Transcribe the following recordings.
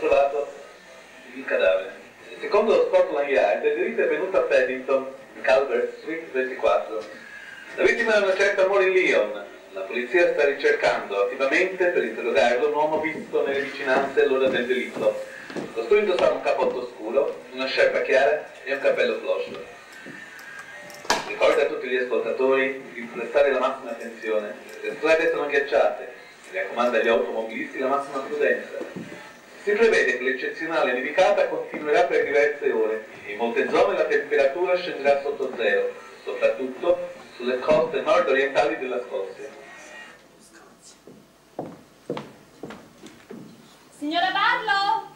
trovato il cadavere. Secondo lo Scotland Yard, il delitto è venuto a Paddington, in Calvert Street 24. La vittima è una certa Maureen Lyon. La polizia sta ricercando attivamente per interrogarlo un uomo visto nelle vicinanze all'ora del delitto. Costui indossava un cappotto scuro, una sciarpa chiara e un cappello floscio. Ricorda a tutti gli ascoltatori di prestare la massima attenzione. Le strade sono ghiacciate. Si raccomanda agli automobilisti la massima prudenza. Si prevede che l'eccezionale nevicata continuerà per diverse ore e in molte zone la temperatura scenderà sotto zero, soprattutto sulle coste nord-orientali della Scozia. Signora Barlow?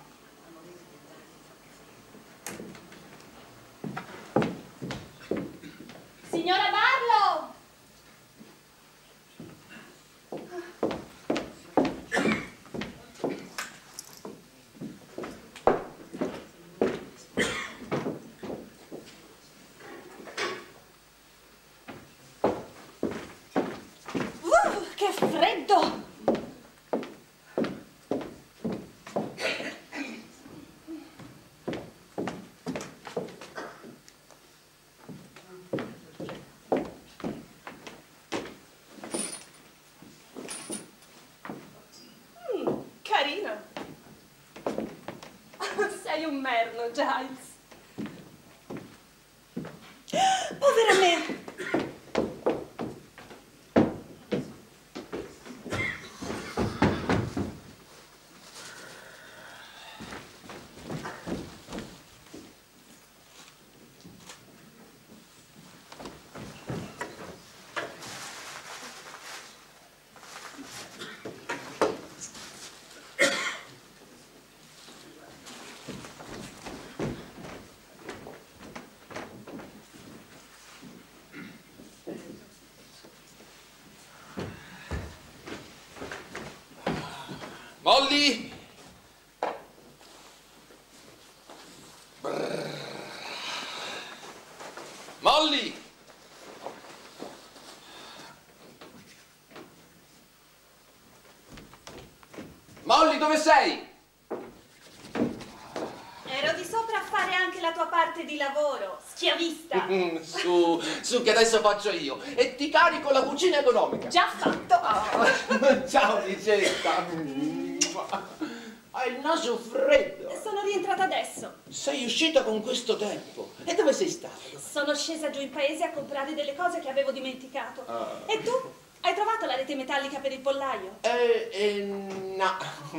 Signora Barlow? Che freddo! Carino. Sei un merlo, Giles. Povera me! Molly! Molly! Molly, dove sei? Ero di sopra a fare anche la tua parte di lavoro, schiavista. Su, che adesso faccio io. E ti carico la cucina economica. Già fatto. Oh. Ciao, Licetta. Hai il naso freddo. Sono rientrata adesso. Sei uscita con questo tempo. E dove sei stata? Sono scesa giù in paese a comprare delle cose che avevo dimenticato. E tu? Hai trovato la rete metallica per il pollaio? No.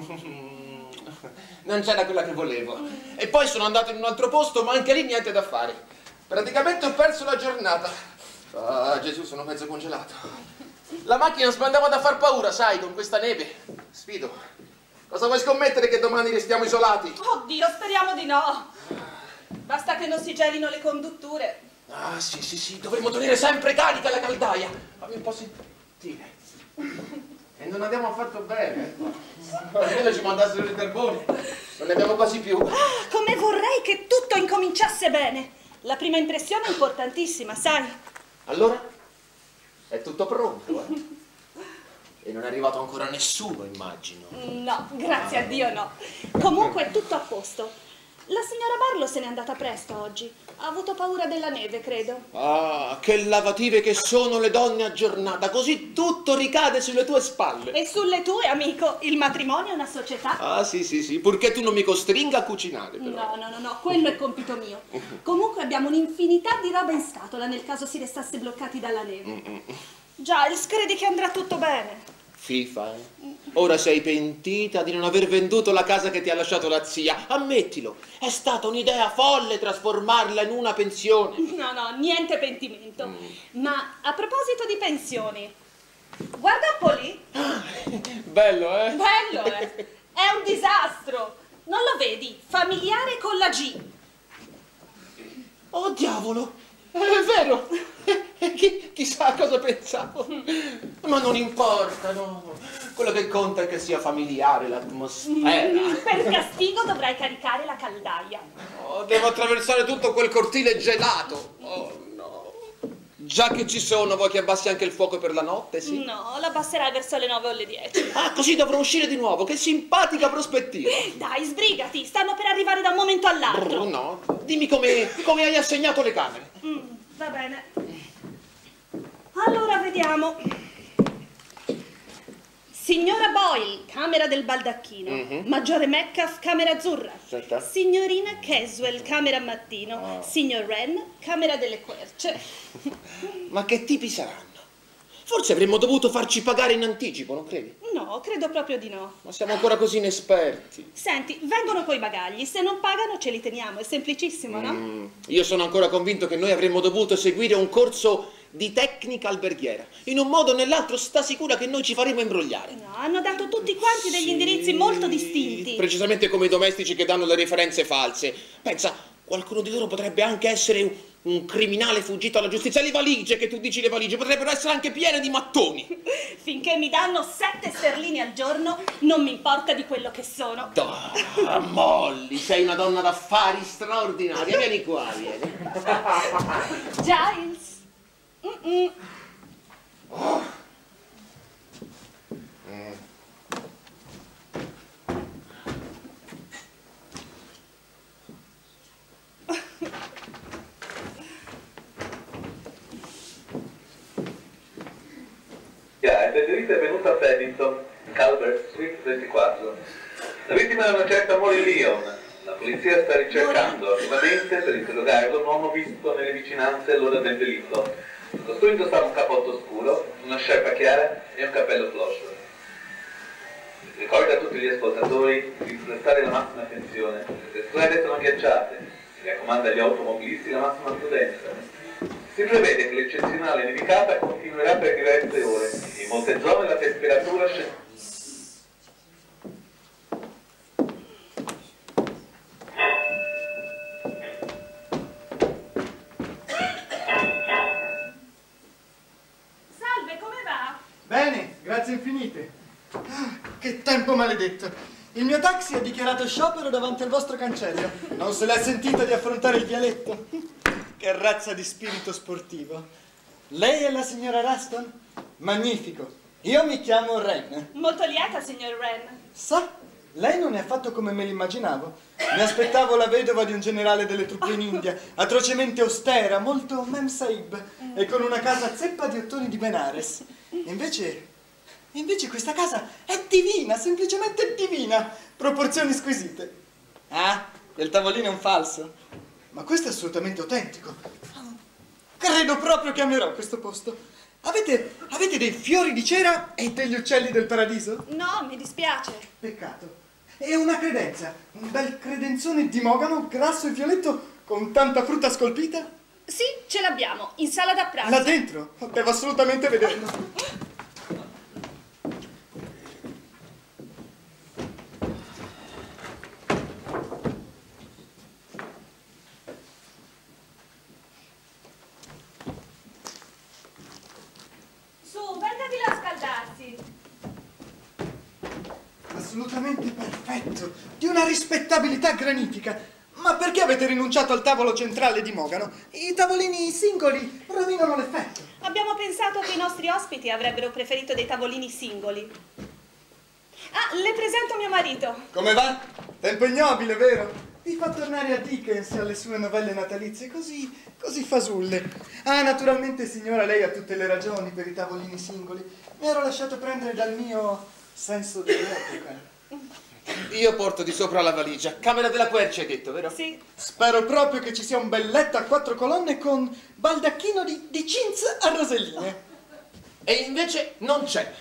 Non c'era quella che volevo. E poi sono andato in un altro posto, ma anche lì niente da fare. Praticamente ho perso la giornata. Ah, Gesù, sono mezzo congelato. La macchina sbandava da far paura, sai, con questa neve. Sfido. Cosa vuoi scommettere che domani restiamo isolati? Oddio, speriamo di no. Basta che non si gelino le condutture. Ah, sì, dovremmo tenere sempre carica la caldaia. Fammi un po' sentire. E non abbiamo fatto bene. Almeno ci mandassero il carbone. Non ne abbiamo quasi più. Ah, come vorrei che tutto incominciasse bene. La prima impressione è importantissima, sai? Allora? È tutto pronto, eh? E non è arrivato ancora nessuno, immagino. No, grazie a Dio no. Comunque è tutto a posto. La signora Barlow se n'è andata presto oggi. Ha avuto paura della neve, credo. Ah, che lavative che sono le donne a giornata. Così tutto ricade sulle tue spalle. E sulle tue, amico. Il matrimonio è una società. Ah, sì, purché tu non mi costringa a cucinare, però. No, quello è compito mio. Comunque abbiamo un'infinità di roba in scatola nel caso si restasse bloccati dalla neve. Giles, credi che andrà tutto bene? Fifa, Ora sei pentita di non aver venduto la casa che ti ha lasciato la zia. Ammettilo, è stata un'idea folle trasformarla in una pensione. No, niente pentimento. Ma a proposito di pensioni, guarda un po' lì. Bello, eh? Bello, eh? È un disastro. Non lo vedi? Familiare con la G. Oh, diavolo! È vero! Chissà a cosa pensavo. Ma non importa, no. Quello che conta è che sia familiare l'atmosfera. Per castigo dovrai caricare la caldaia. Oh, devo attraversare tutto quel cortile gelato. Oh, no. Già che ci sono, vuoi che abbassi anche il fuoco per la notte, sì? No, l'abbasserai verso le 9 o le 10. Ah, così dovrò uscire di nuovo, che simpatica prospettiva. Dai, sbrigati, stanno per arrivare da un momento all'altro. No, dimmi come hai assegnato le camere. Va bene. Allora vediamo. Signora Boyle, camera del baldacchino. Maggiore Metcalf, camera azzurra. Aspetta. Signorina Caswell, camera mattino. Signor Wren, camera delle querce. Ma che tipi saranno? Forse avremmo dovuto farci pagare in anticipo, non credi? No, credo proprio di no. Ma siamo ancora così inesperti. Senti, vengono coi bagagli, se non pagano ce li teniamo, è semplicissimo, no? Io sono ancora convinto che noi avremmo dovuto seguire un corso di tecnica alberghiera. In un modo o nell'altro sta sicura che noi ci faremo imbrogliare. No, hanno dato tutti quanti degli indirizzi molto distinti. Precisamente come i domestici che danno le referenze false. Pensa, qualcuno di loro potrebbe anche essere un criminale fuggito alla giustizia. Le valigie, che tu dici le valigie, potrebbero essere anche piene di mattoni. Finché mi danno 7 sterline al giorno, non mi importa di quello che sono. Molly, sei una donna d'affari straordinaria. Vieni qua, vieni. Giles. Ed è diritto è venuta a Paddington, Calvert Street 24. La vittima è una certa Molly Leon. La polizia sta ricercando attivamente per interrogarlo un uomo visto nelle vicinanze all'ora del delitto. Costui indossava un cappotto scuro, una sciarpa chiara e un cappello floscio. Ricorda a tutti gli ascoltatori di prestare la massima attenzione. Le strade sono ghiacciate. Si raccomanda agli automobilisti la massima prudenza. Si prevede che l'eccezionale nevicata continuerà per diverse ore. In molte zone la temperatura scenderà. Salve, come va? Bene, grazie infinite. Che tempo maledetto. Il mio taxi ha dichiarato sciopero davanti al vostro cancello. Non se l'è sentito di affrontare il vialetto? Che razza di spirito sportivo. Lei è la signora Ruston? Magnifico. Io mi chiamo Wren. Molto lieta, signor Wren. Sa, lei non è affatto come me l'immaginavo. Mi aspettavo la vedova di un generale delle truppe in India, atrocemente austera, molto Mem Saib, e con una casa zeppa di ottoni di Benares. Invece questa casa è divina, semplicemente divina. Proporzioni squisite. Ah, quel tavolino è un falso. Ma questo è assolutamente autentico. Credo proprio che amerò questo posto. Avete dei fiori di cera e degli uccelli del paradiso? No, mi dispiace. Peccato. E una credenza, un bel credenzone di mogano, grasso e violetto, con tanta frutta scolpita? Sì, ce l'abbiamo, in sala da pranzo. Là dentro? Devo assolutamente vederlo. Assolutamente perfetto, di una rispettabilità granitica. Ma perché avete rinunciato al tavolo centrale di Mogano? I tavolini singoli rovinano l'effetto. Abbiamo pensato che i nostri ospiti avrebbero preferito dei tavolini singoli. Ah, le presento mio marito. Come va? Tempo ignobile, vero? Vi fa tornare a Dickens e alle sue novelle natalizie così fasulle. Ah, naturalmente, signora, lei ha tutte le ragioni per i tavolini singoli. Mi ero lasciato prendere dal mio senso dell'epoca. Io porto di sopra la valigia. Camera della quercia, hai detto, vero? Sì. Spero proprio che ci sia un bel letto a 4 colonne con baldacchino di jeans a roselline. E invece non c'è.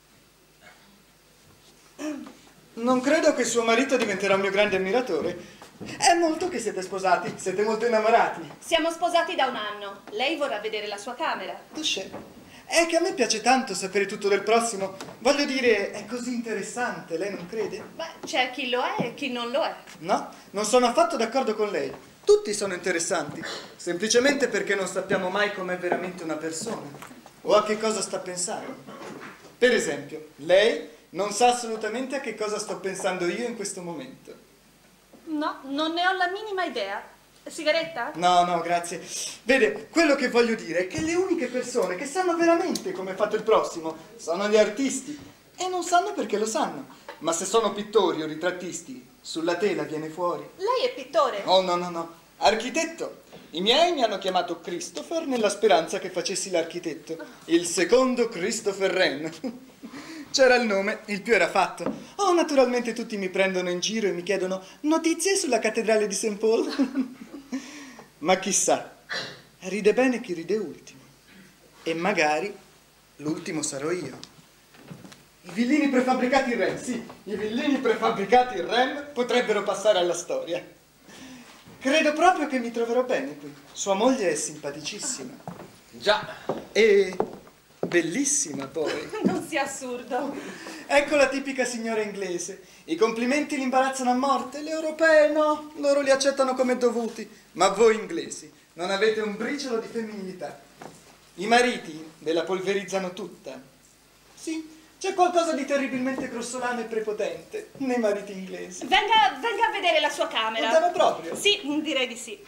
Non credo che suo marito diventerà un mio grande ammiratore. È molto che siete sposati, siete molto innamorati. Siamo sposati da 1 anno. Lei vorrà vedere la sua camera. Touché. È che a me piace tanto sapere tutto del prossimo. Voglio dire, è così interessante, lei non crede? Beh, c'è chi lo è e chi non lo è. No, non sono affatto d'accordo con lei. Tutti sono interessanti, semplicemente perché non sappiamo mai com'è veramente una persona o a che cosa sta pensando. Per esempio, lei non sa assolutamente a che cosa sto pensando io in questo momento. No, non ne ho la minima idea. Sigaretta? No, no, grazie. Vede, quello che voglio dire è che le uniche persone che sanno veramente come è fatto il prossimo sono gli artisti. E non sanno perché lo sanno. Ma se sono pittori o ritrattisti, sulla tela viene fuori. Lei è pittore? Oh, no, no, no. Architetto. I miei mi hanno chiamato Christopher nella speranza che facessi l'architetto. Il secondo Christopher Wren. C'era il nome, il più era fatto. Oh, naturalmente tutti mi prendono in giro e mi chiedono notizie sulla cattedrale di St. Paul. Ma chissà, ride bene chi ride ultimo. E magari l'ultimo sarò io. I villini prefabbricati in Wren, sì, i villini prefabbricati in Wren potrebbero passare alla storia. Credo proprio che mi troverò bene qui. Sua moglie è simpaticissima. Già. E bellissima poi. Non sia assurdo. Ecco la tipica signora inglese. I complimenti li imbarazzano a morte, le europee no, loro li accettano come dovuti. Ma voi inglesi non avete un briciolo di femminilità. I mariti ve la polverizzano tutta. Sì, c'è qualcosa di terribilmente grossolano e prepotente nei mariti inglesi. Venga a vedere la sua camera. Andiamo proprio? Sì, direi di sì.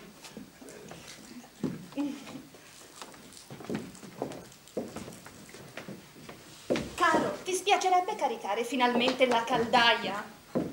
Caro, ti spiacerebbe caricare finalmente la caldaia?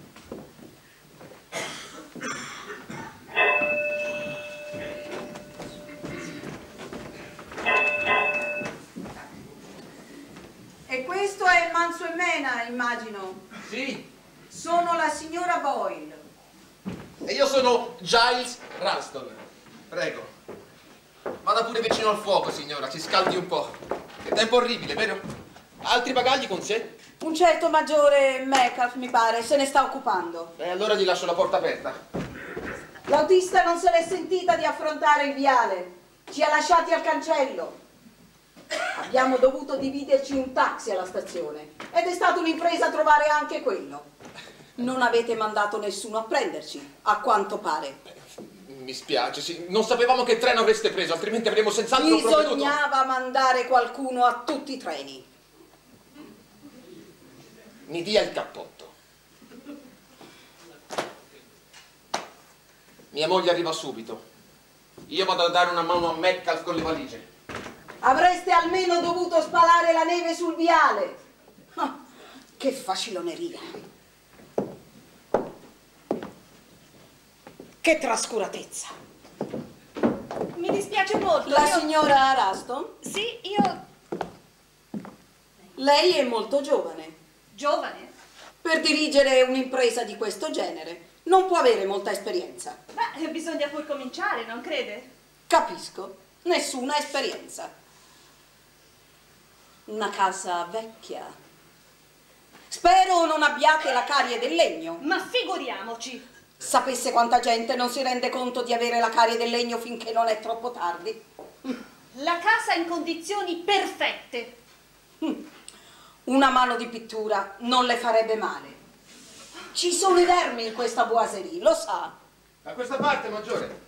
E questo è il Manso e Mena, immagino. Sì. Sono la signora Boyle. E io sono Giles Ralston. Prego. Vada pure vicino al fuoco, signora, ci scaldi un po'. Che tempo orribile, vero? Altri bagagli con sé? Un certo maggiore Metcalf, mi pare, se ne sta occupando. E allora gli lascio la porta aperta. L'autista non se l'è sentita di affrontare il viale. Ci ha lasciati al cancello. Abbiamo dovuto dividerci un taxi alla stazione. Ed è stata un'impresa trovare anche quello. Non avete mandato nessuno a prenderci, a quanto pare. Mi spiace, sì. Non sapevamo che treno avreste preso, altrimenti avremmo senz'altro provveduto. Bisognava mandare qualcuno a tutti i treni. Mi dia il cappotto. Mia moglie arriva subito. Io vado a dare una mano a Metcalf con le valigie. Avreste almeno dovuto spalare la neve sul viale. Ah, che faciloneria. Che trascuratezza. Mi dispiace molto. La signora Ralston? Sì, io... Lei è molto giovane. Giovane? Per dirigere un'impresa di questo genere non può avere molta esperienza. Beh, bisogna pur cominciare, non crede? Capisco. Nessuna esperienza. Una casa vecchia. Spero non abbiate la carie del legno. Ma figuriamoci. Sapesse quanta gente non si rende conto di avere la carie del legno finché non è troppo tardi. La casa è in condizioni perfette. Una mano di pittura non le farebbe male. Ci sono i vermi in questa boiserie, lo sa. Da questa parte, maggiore.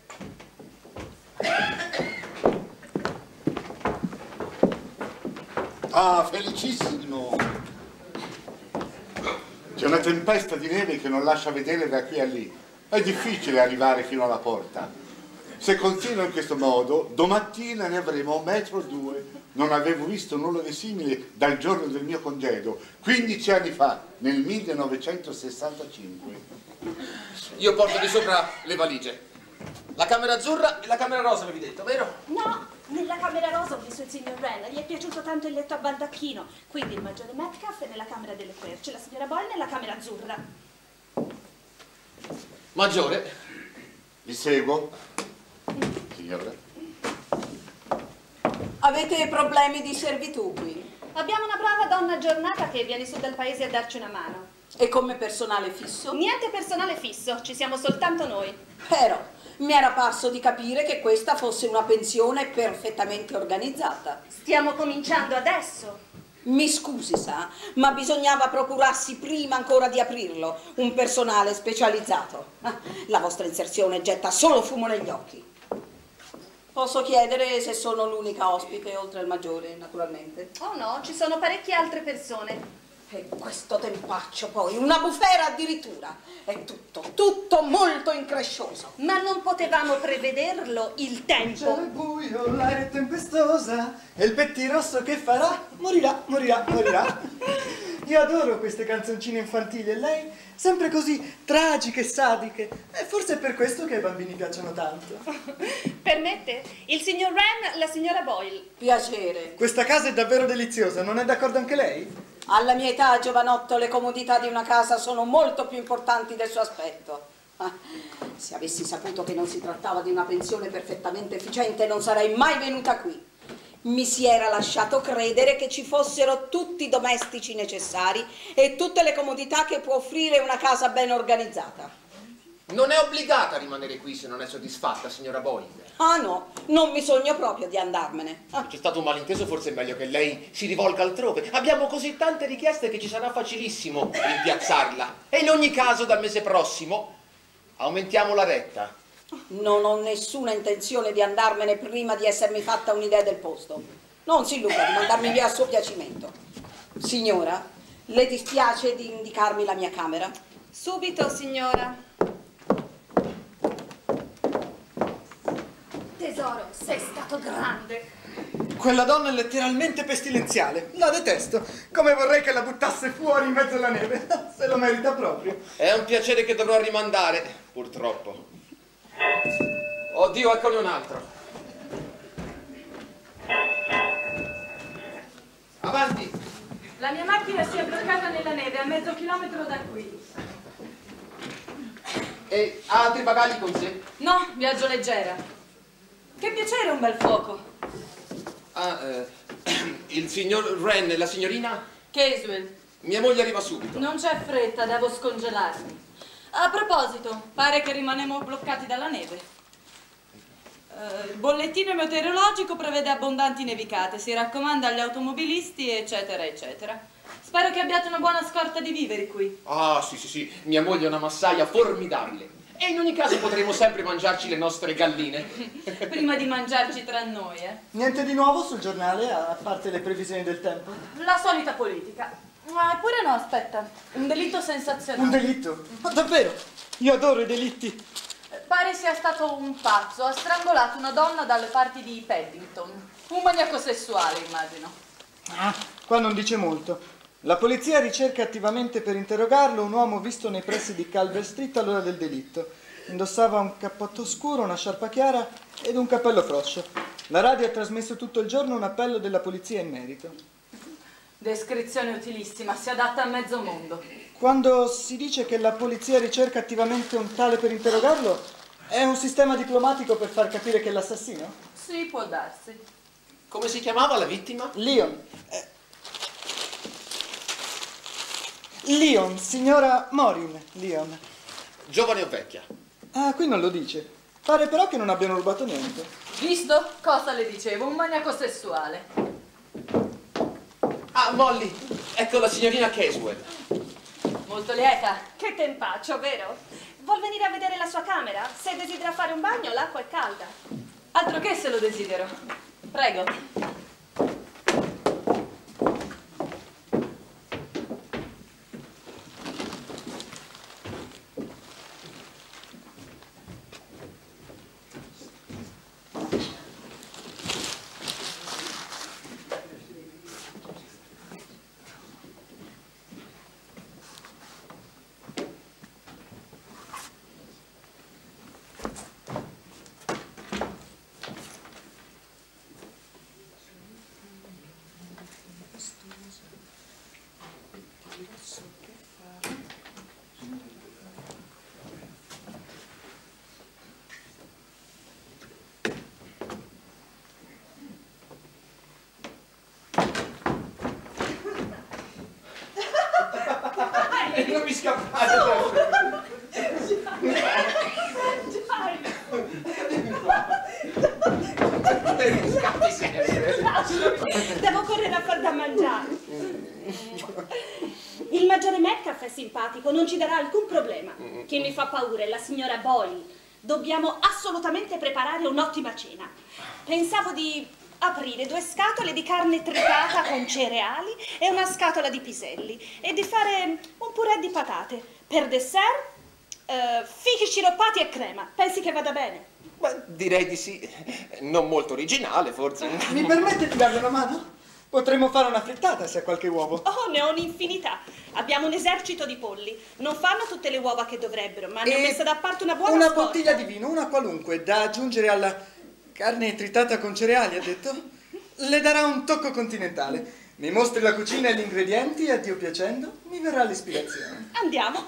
Ah, felicissimo! C'è una tempesta di neve che non lascia vedere da qui a lì. È difficile arrivare fino alla porta. Se continua in questo modo, domattina ne avremo 1,2 metri. Non avevo visto nulla di simile dal giorno del mio congedo, 15 anni fa, nel 1965. Io porto di sopra le valigie. La camera azzurra e la camera rosa, avevi detto, vero? No, nella camera rosa ho visto il signor Wren, gli è piaciuto tanto il letto a baldacchino. Quindi il maggiore Metcalf è nella camera delle querce, la signora Boyle nella camera azzurra. Maggiore. Vi seguo, signora. Avete problemi di servitù qui? Abbiamo una brava donna aggiornata che viene su dal paese a darci una mano. E come personale fisso? Niente personale fisso, ci siamo soltanto noi. Però mi era parso di capire che questa fosse una pensione perfettamente organizzata. Stiamo cominciando adesso. Mi scusi, sa, ma bisognava procurarsi prima ancora di aprirlo un personale specializzato. La vostra inserzione getta solo fumo negli occhi. Posso chiedere se sono l'unica ospite, oltre al maggiore, naturalmente? Oh no, ci sono parecchie altre persone. E questo tempaccio poi, una bufera addirittura. È tutto molto increscioso. Ma non potevamo prevederlo il tempo. C'è il buio, l'aria è tempestosa e il pettirosso che farà? Morirà. Io adoro queste canzoncine infantili e lei sempre così tragiche e sadiche. E forse è per questo che ai bambini piacciono tanto. Permette? Il signor Wren, la signora Boyle. Piacere. Questa casa è davvero deliziosa, non è d'accordo anche lei? Alla mia età, giovanotto, le comodità di una casa sono molto più importanti del suo aspetto. Se avessi saputo che non si trattava di una pensione perfettamente efficiente, non sarei mai venuta qui. Mi si era lasciato credere che ci fossero tutti i domestici necessari e tutte le comodità che può offrire una casa ben organizzata. Non è obbligata a rimanere qui se non è soddisfatta, signora Boyle. Ah no, non mi sogno proprio di andarmene. C'è stato un malinteso, forse è meglio che lei si rivolga altrove. Abbiamo così tante richieste che ci sarà facilissimo rimpiazzarla. E in ogni caso dal mese prossimo aumentiamo la retta. Non ho nessuna intenzione di andarmene prima di essermi fatta un'idea del posto. Non si illuda di mandarmi via a suo piacimento. Signora, le dispiace di indicarmi la mia camera? Subito, signora. Tesoro, sei stato grande. Quella donna è letteralmente pestilenziale. La detesto. Come vorrei che la buttasse fuori in mezzo alla neve. Se lo merita proprio. È un piacere che dovrò rimandare, purtroppo. Oddio, eccone un altro. Avanti. La mia macchina si è bloccata nella neve a mezzo chilometro da qui. E ha altri bagagli con sé? No, viaggio leggera. Che piacere un bel fuoco. Il signor Wren e la signorina? Caswell. Mia moglie arriva subito. Non c'è fretta, devo scongelarmi. A proposito, pare che rimaniamo bloccati dalla neve. Il bollettino meteorologico prevede abbondanti nevicate, si raccomanda agli automobilisti, eccetera, eccetera. Spero che abbiate una buona scorta di viveri qui. Ah, sì. Mia moglie è una massaia formidabile. E in ogni caso potremo sempre mangiarci le nostre galline. Prima di mangiarci tra noi, Niente di nuovo sul giornale, a parte le previsioni del tempo? La solita politica. Eppure no, aspetta. Un delitto sensazionale. Un delitto? Ma davvero? Io adoro i delitti. Pare sia stato un pazzo, ha strangolato una donna dalle parti di Paddington. Un maniaco sessuale, immagino. Qua non dice molto. La polizia ricerca attivamente per interrogarlo un uomo visto nei pressi di Calvert Street all'ora del delitto. Indossava un cappotto scuro, una sciarpa chiara ed un cappello froscio. La radio ha trasmesso tutto il giorno un appello della polizia in merito. Descrizione utilissima, si adatta a mezzo mondo. Quando si dice che la polizia ricerca attivamente un tale per interrogarlo, è un sistema diplomatico per far capire che è l'assassino? Sì, può darsi. Come si chiamava la vittima? Leon. Leon, signora Morin, Leon. Giovane o vecchia? Ah, qui non lo dice. Pare però che non abbiano rubato niente. Visto? Cosa le dicevo? Un maniaco sessuale. Ah, Molly, ecco la signorina Caswell. Molto lieta. Che tempaccio, vero? Vuol venire a vedere la sua camera? Se desidera fare un bagno, l'acqua è calda. Altro che se lo desidero. Prego. Non mi scappate! Scappi sempre! Devo correre a far da mangiare. Il maggiore Metcalf è simpatico, non ci darà alcun problema. Che mi fa paura è la signora Boyle. Dobbiamo assolutamente preparare un'ottima cena. Pensavo di aprire 2 scatole di carne tritata con cereali e una scatola di piselli e di fare un purè di patate. Per dessert, fichi sciroppati e crema. Pensi che vada bene? Ma direi di sì. Non molto originale, forse. Mi permette di darle una mano? Potremmo fare una frittata se ha qualche uovo. Oh, ne ho un'infinità. Abbiamo un esercito di polli. Non fanno tutte le uova che dovrebbero, ma ne ho messa da parte una buona Una scorta. bottiglia di vino, una qualunque, da aggiungere alla carne tritata con cereali, ha detto? Le darà un tocco continentale. Mi mostri la cucina e gli ingredienti e a Dio piacendo mi verrà l'ispirazione. Andiamo.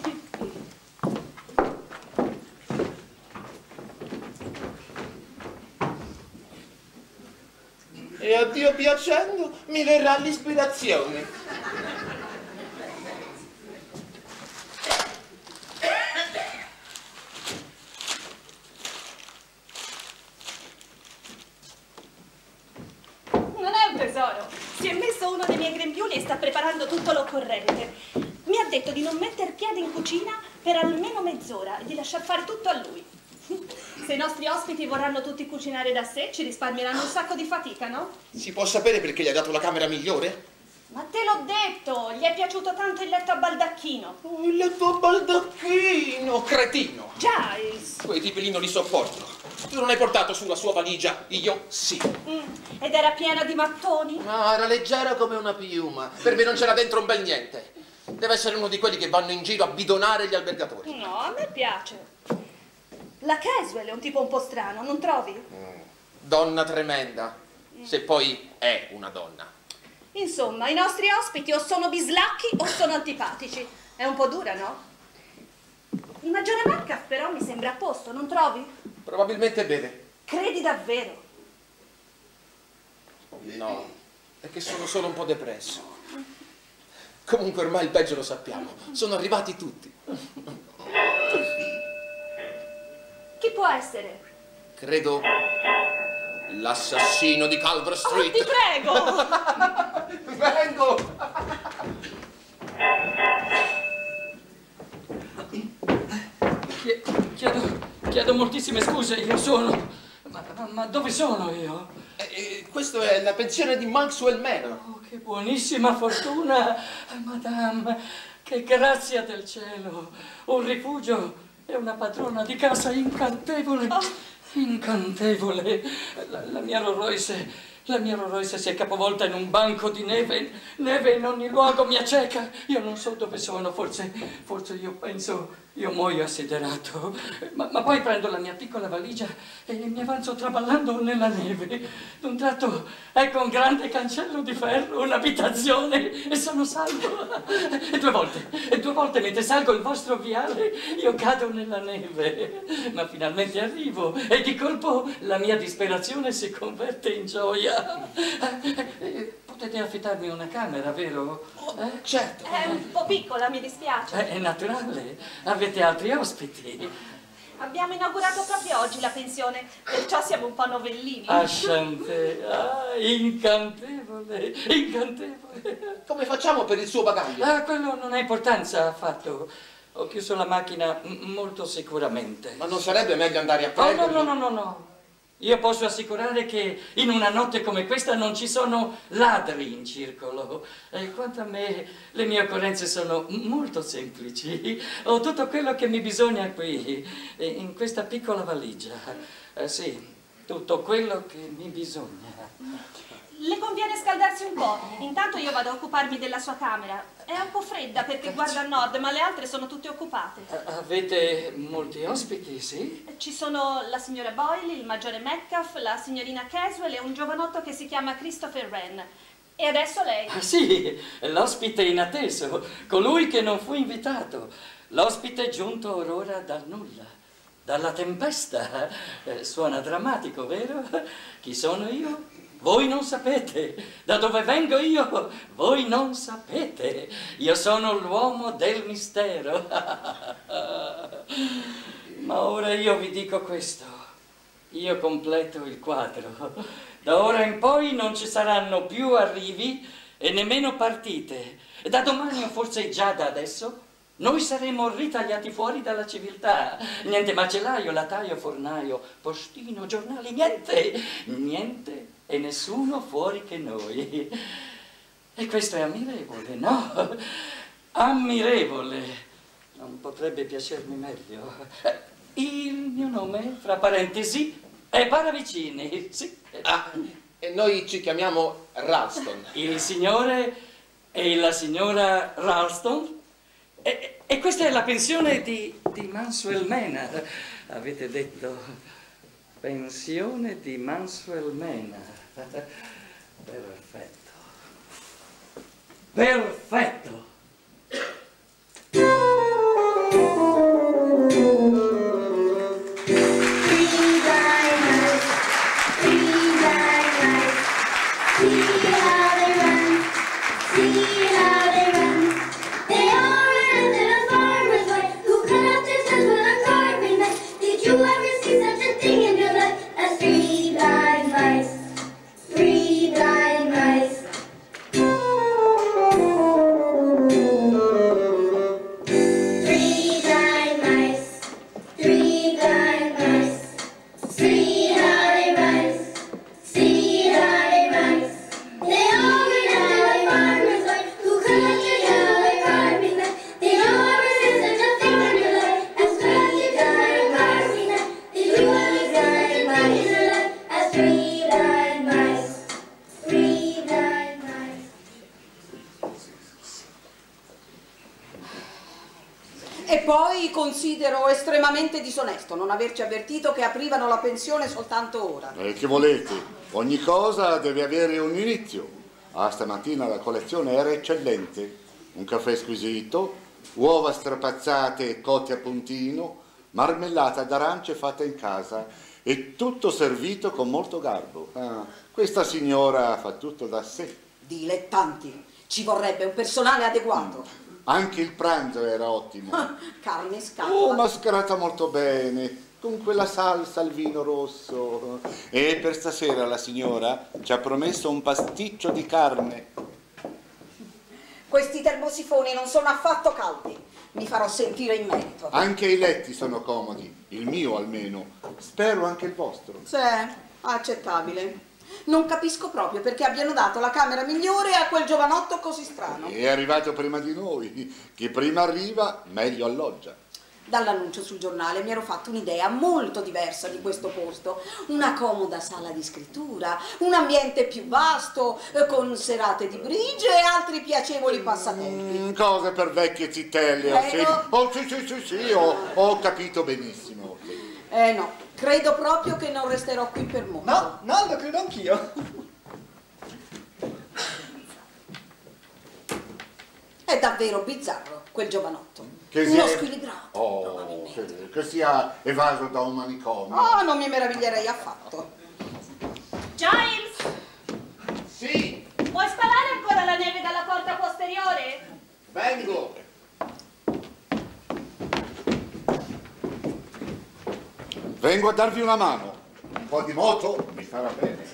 E a Dio piacendo mi verrà l'ispirazione. Non è un tesoro. Si è messo uno dei miei grembiuli e sta preparando tutto l'occorrente. Mi ha detto di non metter piede in cucina per almeno mezz'ora e di lasciar fare tutto a lui. Se i nostri ospiti vorranno tutti cucinare da sé, ci risparmieranno un sacco di fatica, no? Si può sapere perché gli ha dato la camera migliore? Ma te l'ho detto, gli è piaciuto tanto il letto a baldacchino. Oh, il letto a baldacchino, cretino. Giles! Quei tipi lì non li sopporto. Tu non hai portato su la sua valigia, io sì. Ed era piena di mattoni? No, era leggera come una piuma. Per me non c'era dentro un bel niente. Deve essere uno di quelli che vanno in giro a bidonare gli albergatori. No, a me piace. La Caswell è un tipo un po' strano, non trovi? Donna tremenda, se poi è una donna. Insomma, i nostri ospiti o sono bislacchi o sono antipatici. È un po' dura, no? Il maggiore Metcalf però mi sembra a posto, non trovi? Probabilmente beve. Credi davvero? No, è che sono solo un po' depresso. Comunque ormai il peggio lo sappiamo. Sono arrivati tutti. Chi può essere? Credo l'assassino di Culver Street. Ti prego! Vengo! Chiedo moltissime scuse, io sono... Ma dove sono io? Questo è la pensione di Maxwell Manor. Oh, che buonissima fortuna, madame, che grazia del cielo. Un rifugio e una padrona di casa incantevole. Incantevole. La mia Rolls Royce si è capovolta in un banco di neve in ogni luogo mi acceca. Io non so dove sono, forse io penso io muoio assiderato. Ma poi prendo la mia piccola valigia e mi avanzo traballando nella neve. D'un tratto ecco un grande cancello di ferro, un'abitazione e sono salvo. E due volte mentre salgo il vostro viale io cado nella neve. Ma finalmente arrivo e di colpo la mia disperazione si converte in gioia. Potete affittarmi una camera, vero? Certo. È un po' piccola, mi dispiace. È naturale. Avete altri ospiti? Abbiamo inaugurato proprio oggi la pensione, perciò siamo un po' novellini. Asciante, incantevole, incantevole. Come facciamo per il suo bagaglio? Quello non ha importanza affatto. Ho chiuso la macchina molto sicuramente. Ma non sarebbe meglio andare a Oh, prenderlo? no. Io posso assicurare che in una notte come questa non ci sono ladri in circolo. Quanto a me, le mie occorrenze sono molto semplici. Ho tutto quello che mi bisogna qui, in questa piccola valigia. Sì, tutto quello che mi bisogna. Le conviene scaldarsi un po'. Intanto io vado a occuparmi della sua camera. È un po' fredda perché guarda a nord, ma le altre sono tutte occupate. Avete molti ospiti, sì? Ci sono la signora Boyle, il maggiore Metcalf, la signorina Caswell e un giovanotto che si chiama Christopher Wren. E adesso lei. Sì, l'ospite inatteso, colui che non fu invitato. L'ospite giunto orora dal nulla, dalla tempesta. Suona drammatico, vero? Chi sono io? Voi non sapete. Da dove vengo io? Voi non sapete. Io sono l'uomo del mistero. Ma ora io vi dico questo. Io completo il quadro. Da ora in poi non ci saranno più arrivi e nemmeno partite. Da domani o forse già da adesso noi saremmo ritagliati fuori dalla civiltà. Niente macellaio, lataio, fornaio, postino, giornali, niente, niente e nessuno fuori che noi. E questo è ammirevole, no? Ammirevole. Non potrebbe piacermi meglio. Il mio nome, fra parentesi, è Paravicini, sì. Ah, e noi ci chiamiamo Ralston. Il signore e la signora Ralston. E questa è la pensione di Manswell Manor. Avete detto pensione di Manswell Manor. Perfetto. Perfetto. Considero estremamente disonesto non averci avvertito che aprivano la pensione soltanto ora. Che volete? Ogni cosa deve avere un inizio. Stamattina la colazione era eccellente. Un caffè squisito, uova strapazzate cotte a puntino, marmellata d'arance fatta in casa e tutto servito con molto garbo. Questa signora fa tutto da sé. Dilettanti, ci vorrebbe un personale adeguato. Anche il pranzo era ottimo. Carne scatola. Mascherata molto bene, con quella salsa al vino rosso. E per stasera la signora ci ha promesso un pasticcio di carne. Questi termosifoni non sono affatto caldi. Mi farò sentire in merito. Anche i letti sono comodi, il mio almeno. Spero anche il vostro. Sì, accettabile. Non capisco proprio perché abbiano dato la camera migliore a quel giovanotto così strano. È arrivato prima di noi. Chi prima arriva, meglio alloggia. Dall'annuncio sul giornale mi ero fatto un'idea molto diversa di questo posto. Una comoda sala di scrittura, un ambiente più vasto, con serate di bridge e altri piacevoli passatempi. Cose per vecchie zitelle. Sì. Oh, sì, ho capito benissimo. No. Credo proprio che non resterò qui per molto. No, lo credo anch'io. È davvero bizzarro, quel giovanotto. Uno squilibrato. Che sia evaso da un manicomio. Non mi meraviglierei affatto. Giles! Sì! Vuoi spalare ancora la neve dalla porta posteriore? Vengo! Vengo a darvi una mano. Un po' di moto mi farà bene.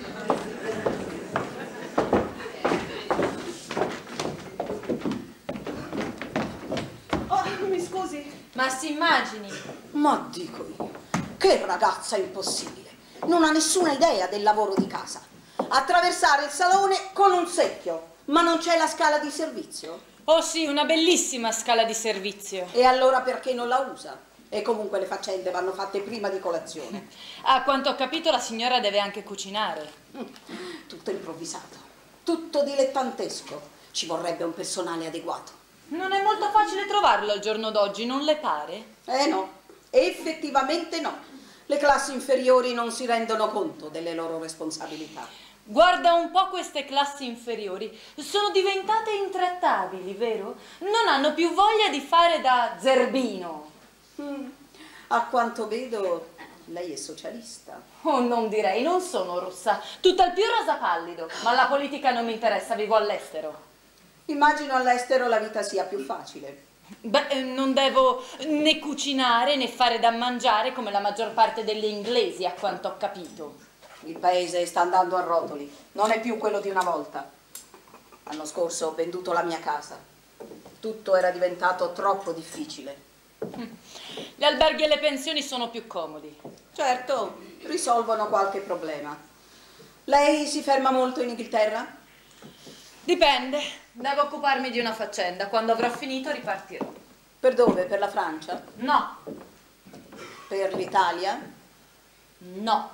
Mi scusi. Ma si immagini. Ma dico io, che ragazza impossibile. Non ha nessuna idea del lavoro di casa. Attraversare il salone con un secchio. Ma non c'è la scala di servizio? Oh sì, una bellissima scala di servizio. E allora perché non la usa? E comunque le faccende vanno fatte prima di colazione. A quanto ho capito la signora deve anche cucinare. Tutto improvvisato, tutto dilettantesco. Ci vorrebbe un personale adeguato. Non è molto facile trovarlo al giorno d'oggi, non le pare? No, effettivamente no. Le classi inferiori non si rendono conto delle loro responsabilità. Guarda un po' queste classi inferiori, sono diventate intrattabili, vero? Non hanno più voglia di fare da zerbino. A quanto vedo, lei è socialista. Oh, non direi, non sono rossa, tutt'al più rosa pallido, ma la politica non mi interessa, vivo all'estero. Immagino all'estero la vita sia più facile. Beh, non devo né cucinare né fare da mangiare come la maggior parte degli inglesi, a quanto ho capito. Il paese sta andando a rotoli, non è più quello di una volta. L'anno scorso ho venduto la mia casa. Tutto era diventato troppo difficile. Gli alberghi e le pensioni sono più comodi. Certo, risolvono qualche problema. Lei si ferma molto in Inghilterra? Dipende, devo occuparmi di una faccenda. Quando avrò finito ripartirò. Per dove? Per la Francia? No. Per l'Italia? No.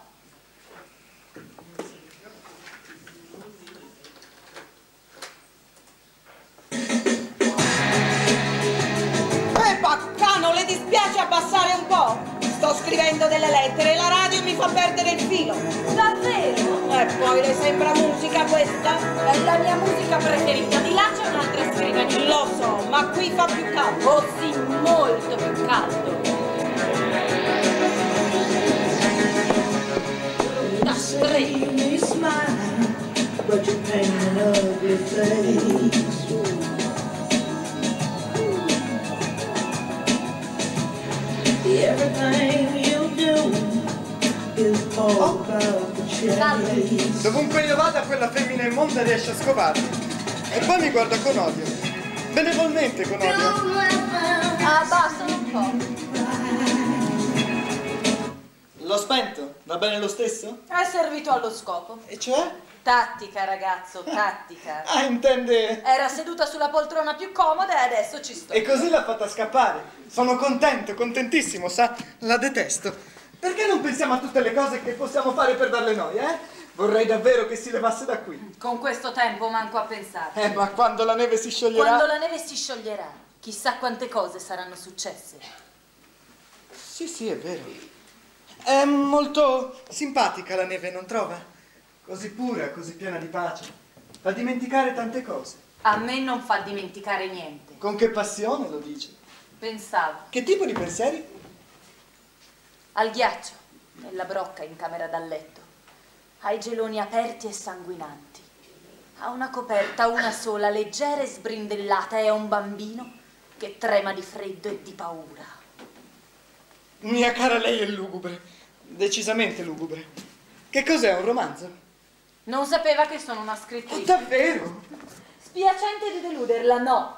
Baccano, le dispiace abbassare un po'? Sto scrivendo delle lettere e la radio mi fa perdere il filo. Davvero? E poi le sembra musica questa? È la mia musica preferita. Di là c'è un'altra scrivania. Lo so, ma qui fa più caldo. Oh sì, molto più caldo. Da stretto. Dovunque io vada, quella femmina immonda riesce a scovarmi. E poi mi guarda con odio. Benevolmente con odio. Ah, basta un po'. L'ho spento? Va bene lo stesso? È servito allo scopo. E cioè? Tattica, ragazzo, tattica. Ah, intende... Era seduta sulla poltrona più comoda e adesso ci sto. E così l'ha fatta scappare. Sono contento, contentissimo, sa? La detesto. Perché non pensiamo a tutte le cose che possiamo fare per darle noia, eh? Vorrei davvero che si levasse da qui. Con questo tempo manco a pensare. Ma quando la neve si scioglierà... Quando la neve si scioglierà, chissà quante cose saranno successe. Sì, è vero. È molto simpatica la neve, non trova? Così pura, così piena di pace. Fa dimenticare tante cose. A me non fa dimenticare niente. Con che passione lo dice? Pensavo. Che tipo di pensieri? Al ghiaccio, nella brocca in camera da letto, ai geloni aperti e sanguinanti, a una coperta, una sola, leggera e sbrindellata, e a un bambino che trema di freddo e di paura. Mia cara, lei è lugubre, decisamente lugubre. Che cos'è, un romanzo? Non sapeva che sono una scrittrice. Oh, davvero? Spiacente di deluderla, no.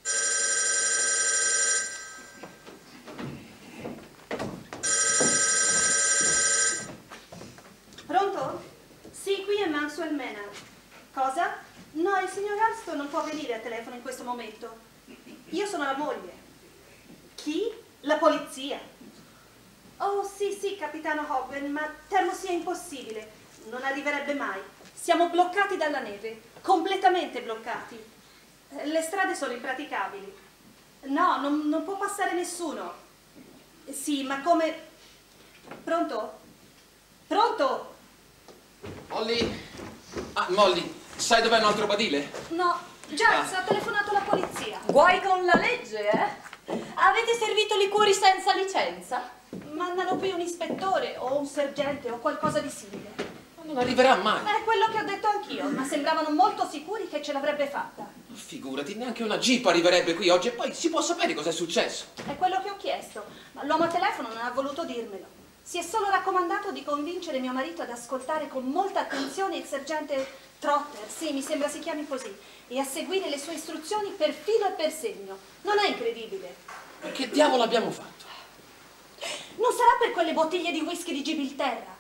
Pronto? Sì, qui è Maxwell Manor. Cosa? No, il signor Alston non può venire al telefono in questo momento. Io sono la moglie. Chi? La polizia. Oh, sì, capitano Hogben, ma temo sia impossibile. Non arriverebbe mai. Siamo bloccati dalla neve, completamente bloccati. Le strade sono impraticabili. No, non può passare nessuno. Sì, ma come... Pronto? Pronto? Molly? Ah, Molly, sai dov'è un altro badile? No, Giles ha telefonato la polizia. Guai con la legge, eh? Avete servito liquori senza licenza? Mandano qui un ispettore o un sergente o qualcosa di simile. Non arriverà mai. È quello che ho detto anch'io, ma sembravano molto sicuri che ce l'avrebbe fatta. Figurati, neanche una jeep arriverebbe qui oggi e poi si può sapere cos'è successo. È quello che ho chiesto, ma l'uomo al telefono non ha voluto dirmelo. Si è solo raccomandato di convincere mio marito ad ascoltare con molta attenzione il sergente Trotter, sì, mi sembra si chiami così, e a seguire le sue istruzioni per filo e per segno. Non è incredibile? Ma che diavolo abbiamo fatto? Non sarà per quelle bottiglie di whisky di Gibilterra?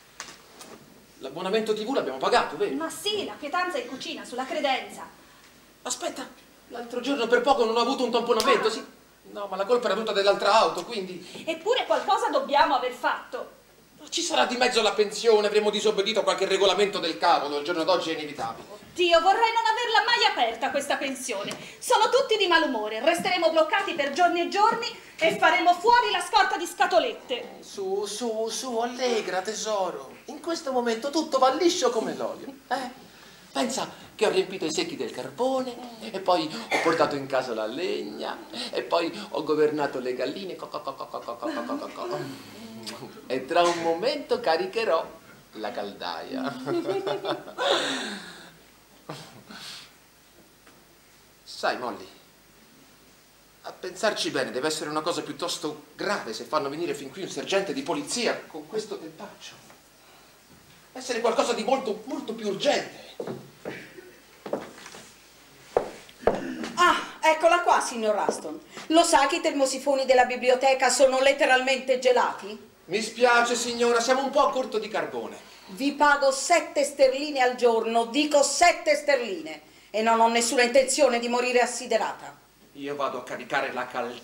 L'abbonamento TV l'abbiamo pagato, vero? Ma sì, la pietanza in cucina, sulla credenza. Aspetta, l'altro giorno per poco non ho avuto un tamponamento, sì. No, ma la colpa era tutta dell'altra auto, quindi... Eppure qualcosa dobbiamo aver fatto. Ci sarà di mezzo la pensione, avremo disobbedito a qualche regolamento del cavolo, il giorno d'oggi è inevitabile. Dio, vorrei non averla mai aperta questa pensione. Sono tutti di malumore, resteremo bloccati per giorni e giorni e faremo fuori la scorta di scatolette. Su, allegra tesoro. In questo momento tutto va liscio come l'olio. Pensa che ho riempito i secchi del carbone e poi ho portato in casa la legna e poi ho governato le galline. E tra un momento caricherò la caldaia. Sai, Molly, a pensarci bene deve essere una cosa piuttosto grave se fanno venire fin qui un sergente di polizia con questo tentaccio. Deve essere qualcosa di molto, molto più urgente. Ah, eccola qua. fa, signor Aston? Lo sa che i termosifoni della biblioteca sono letteralmente gelati? Mi spiace, signora, siamo un po' a corto di carbone. Vi pago 7 sterline al giorno, dico 7 sterline, e non ho nessuna intenzione di morire assiderata. Io vado a caricare la caldaia.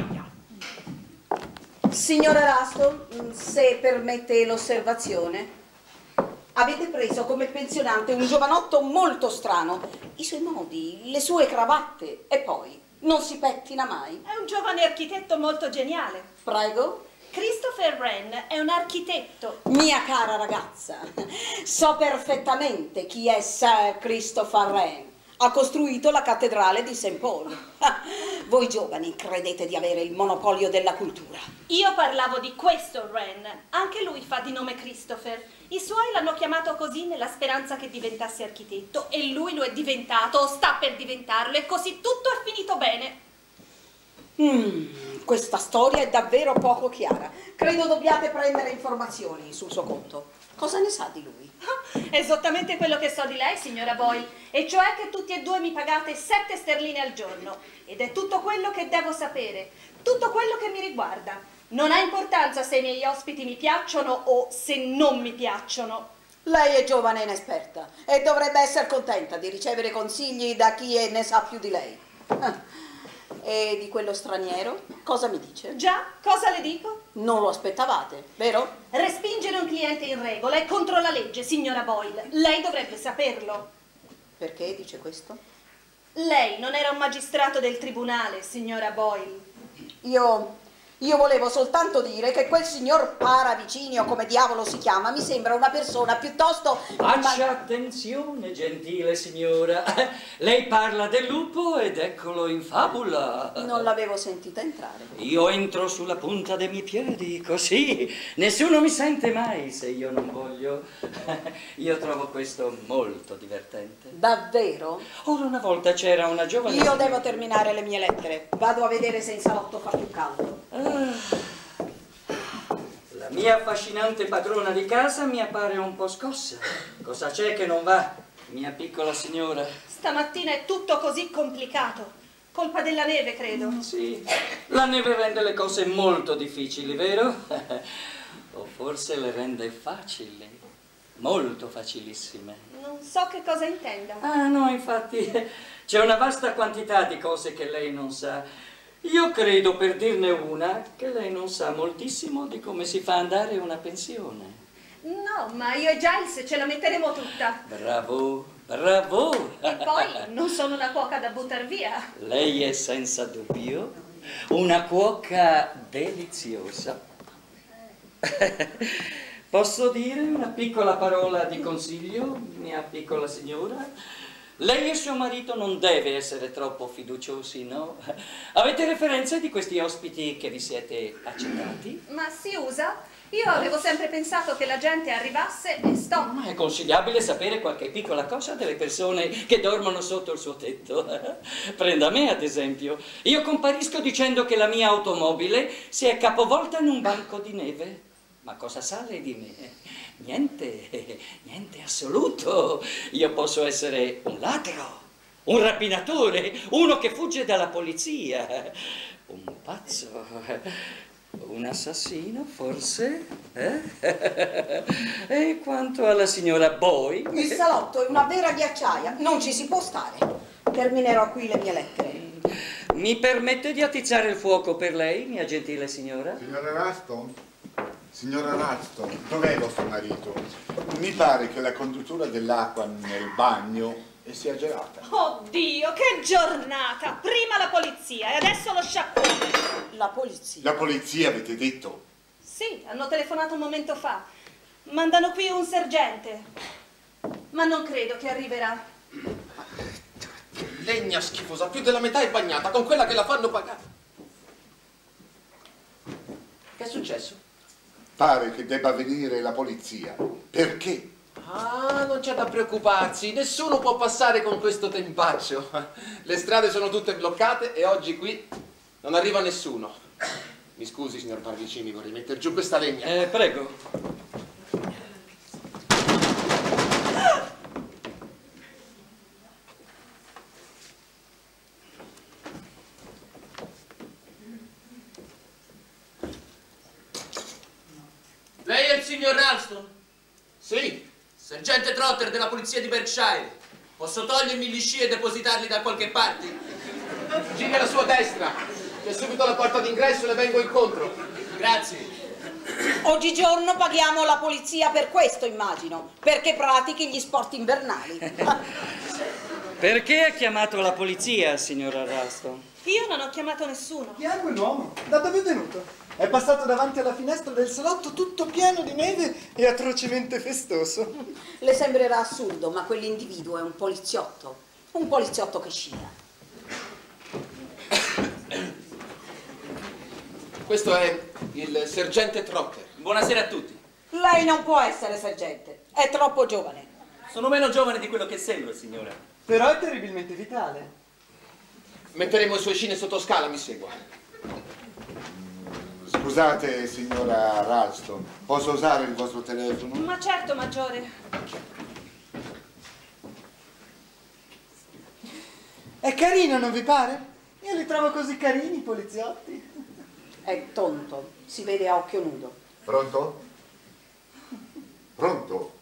Signora Aston, se permette l'osservazione, avete preso come pensionante un giovanotto molto strano. I suoi modi, le sue cravatte, e poi non si pettina mai. È un giovane architetto molto geniale. Prego? Christopher Wren è un architetto. Mia cara ragazza, so perfettamente chi è Sir Christopher Wren. Ha costruito la cattedrale di St. Paul. Voi giovani credete di avere il monopolio della cultura. Io parlavo di questo Wren. Anche lui fa di nome Christopher. I suoi l'hanno chiamato così nella speranza che diventasse architetto, e lui lo è diventato, o sta per diventarlo, e così tutto è finito bene. Questa storia è davvero poco chiara. Credo dobbiate prendere informazioni sul suo conto. Cosa ne sa di lui? Esattamente quello che so di lei, signora Boyle, e cioè che tutti e due mi pagate 7 sterline al giorno. Ed è tutto quello che devo sapere, tutto quello che mi riguarda. Non ha importanza se i miei ospiti mi piacciono o se non mi piacciono. Lei è giovane e inesperta e dovrebbe essere contenta di ricevere consigli da chi ne sa più di lei. E di quello straniero, cosa mi dice? Già, cosa le dico? Non lo aspettavate, vero? Respingere un cliente in regola è contro la legge, signora Boyle. Lei dovrebbe saperlo. Perché dice questo? Lei non era un magistrato del tribunale, signora Boyle. Io volevo soltanto dire che quel signor Paravicini, o come diavolo si chiama, mi sembra una persona piuttosto... Faccia attenzione, gentile signora. Lei parla del lupo ed eccolo in fabula. Non l'avevo sentita entrare. Io entro sulla punta dei miei piedi, così nessuno mi sente mai se io non voglio. Io trovo questo molto divertente. Davvero? Ora una volta c'era una giovane... Io devo terminare le mie lettere. Vado a vedere se in salotto fa più caldo. La mia affascinante padrona di casa mi appare un po' scossa. Cosa c'è che non va, mia piccola signora? Stamattina è tutto così complicato. Colpa della neve, credo. Sì, la neve rende le cose molto difficili, vero? O forse le rende facili, molto facilissime. Non so che cosa intenda. Ah, no, infatti, c'è una vasta quantità di cose che lei non sa. Io credo, per dirne una, che lei non sa moltissimo di come si fa andare una pensione. No, ma io e Giles ce la metteremo tutta. Bravo, bravo! E poi non sono una cuoca da buttar via. Lei è senza dubbio una cuoca deliziosa. Posso dire una piccola parola di consiglio, mia piccola signora? Lei e suo marito non deve essere troppo fiduciosi, no? Avete referenze di questi ospiti che vi siete accettati? Ma si usa? Io avevo sempre pensato che la gente arrivasse e stop. Ma è consigliabile sapere qualche piccola cosa delle persone che dormono sotto il suo tetto. Prenda me, ad esempio. Io comparisco dicendo che la mia automobile si è capovolta in un banco di neve. Ma cosa sa lei di me? Niente, niente assoluto. Io posso essere un ladro, un rapinatore, uno che fugge dalla polizia, un pazzo, un assassino forse? E quanto alla signora Boyle? Il salotto è una vera ghiacciaia, non ci si può stare. Terminerò qui le mie lettere. Mi permette di attizzare il fuoco per lei, mia gentile signora? Signora Raston? Signora Raston, dov'è vostro marito? Mi pare che la conduttura dell'acqua nel bagno sia gelata. Oddio, che giornata! Prima la polizia e adesso lo sciacquone. La polizia? La polizia, avete detto? Sì, hanno telefonato un momento fa. Mandano qui un sergente. Ma non credo che arriverà. Legna schifosa, più della metà è bagnata con quella che la fanno pagare. Che è successo? Pare che debba venire la polizia. Perché? Ah, non c'è da preoccuparsi, nessuno può passare con questo tempaccio. Le strade sono tutte bloccate e oggi qui non arriva nessuno. Mi scusi, signor Parvicini, vorrei mettere giù questa legna. Prego. signor Ralston? Sì. Sergente Trotter della polizia di Berkshire. Posso togliermi gli sci e depositarli da qualche parte? Giri alla sua destra. C'è subito la porta d'ingresso e le vengo incontro. Grazie. Oggigiorno paghiamo la polizia per questo, immagino, perché pratichi gli sport invernali. Perché ha chiamato la polizia, signora Ralston? Io non ho chiamato nessuno. Chi è quell'uomo? Da dove è venuto? È passato davanti alla finestra del salotto tutto pieno di neve e atrocemente festoso. Le sembrerà assurdo, ma quell'individuo è un poliziotto che scia. Questo è il sergente Trotter. Buonasera a tutti. Lei non può essere sergente, è troppo giovane. Sono meno giovane di quello che sembro, signora. Però è terribilmente vitale. Metteremo i suoi scene sotto scala, mi segua. Scusate, signora Ralston, posso usare il vostro telefono? Ma certo, maggiore. È carino, non vi pare? Io li trovo così carini, i poliziotti. È tonto, si vede a occhio nudo. Pronto? Pronto?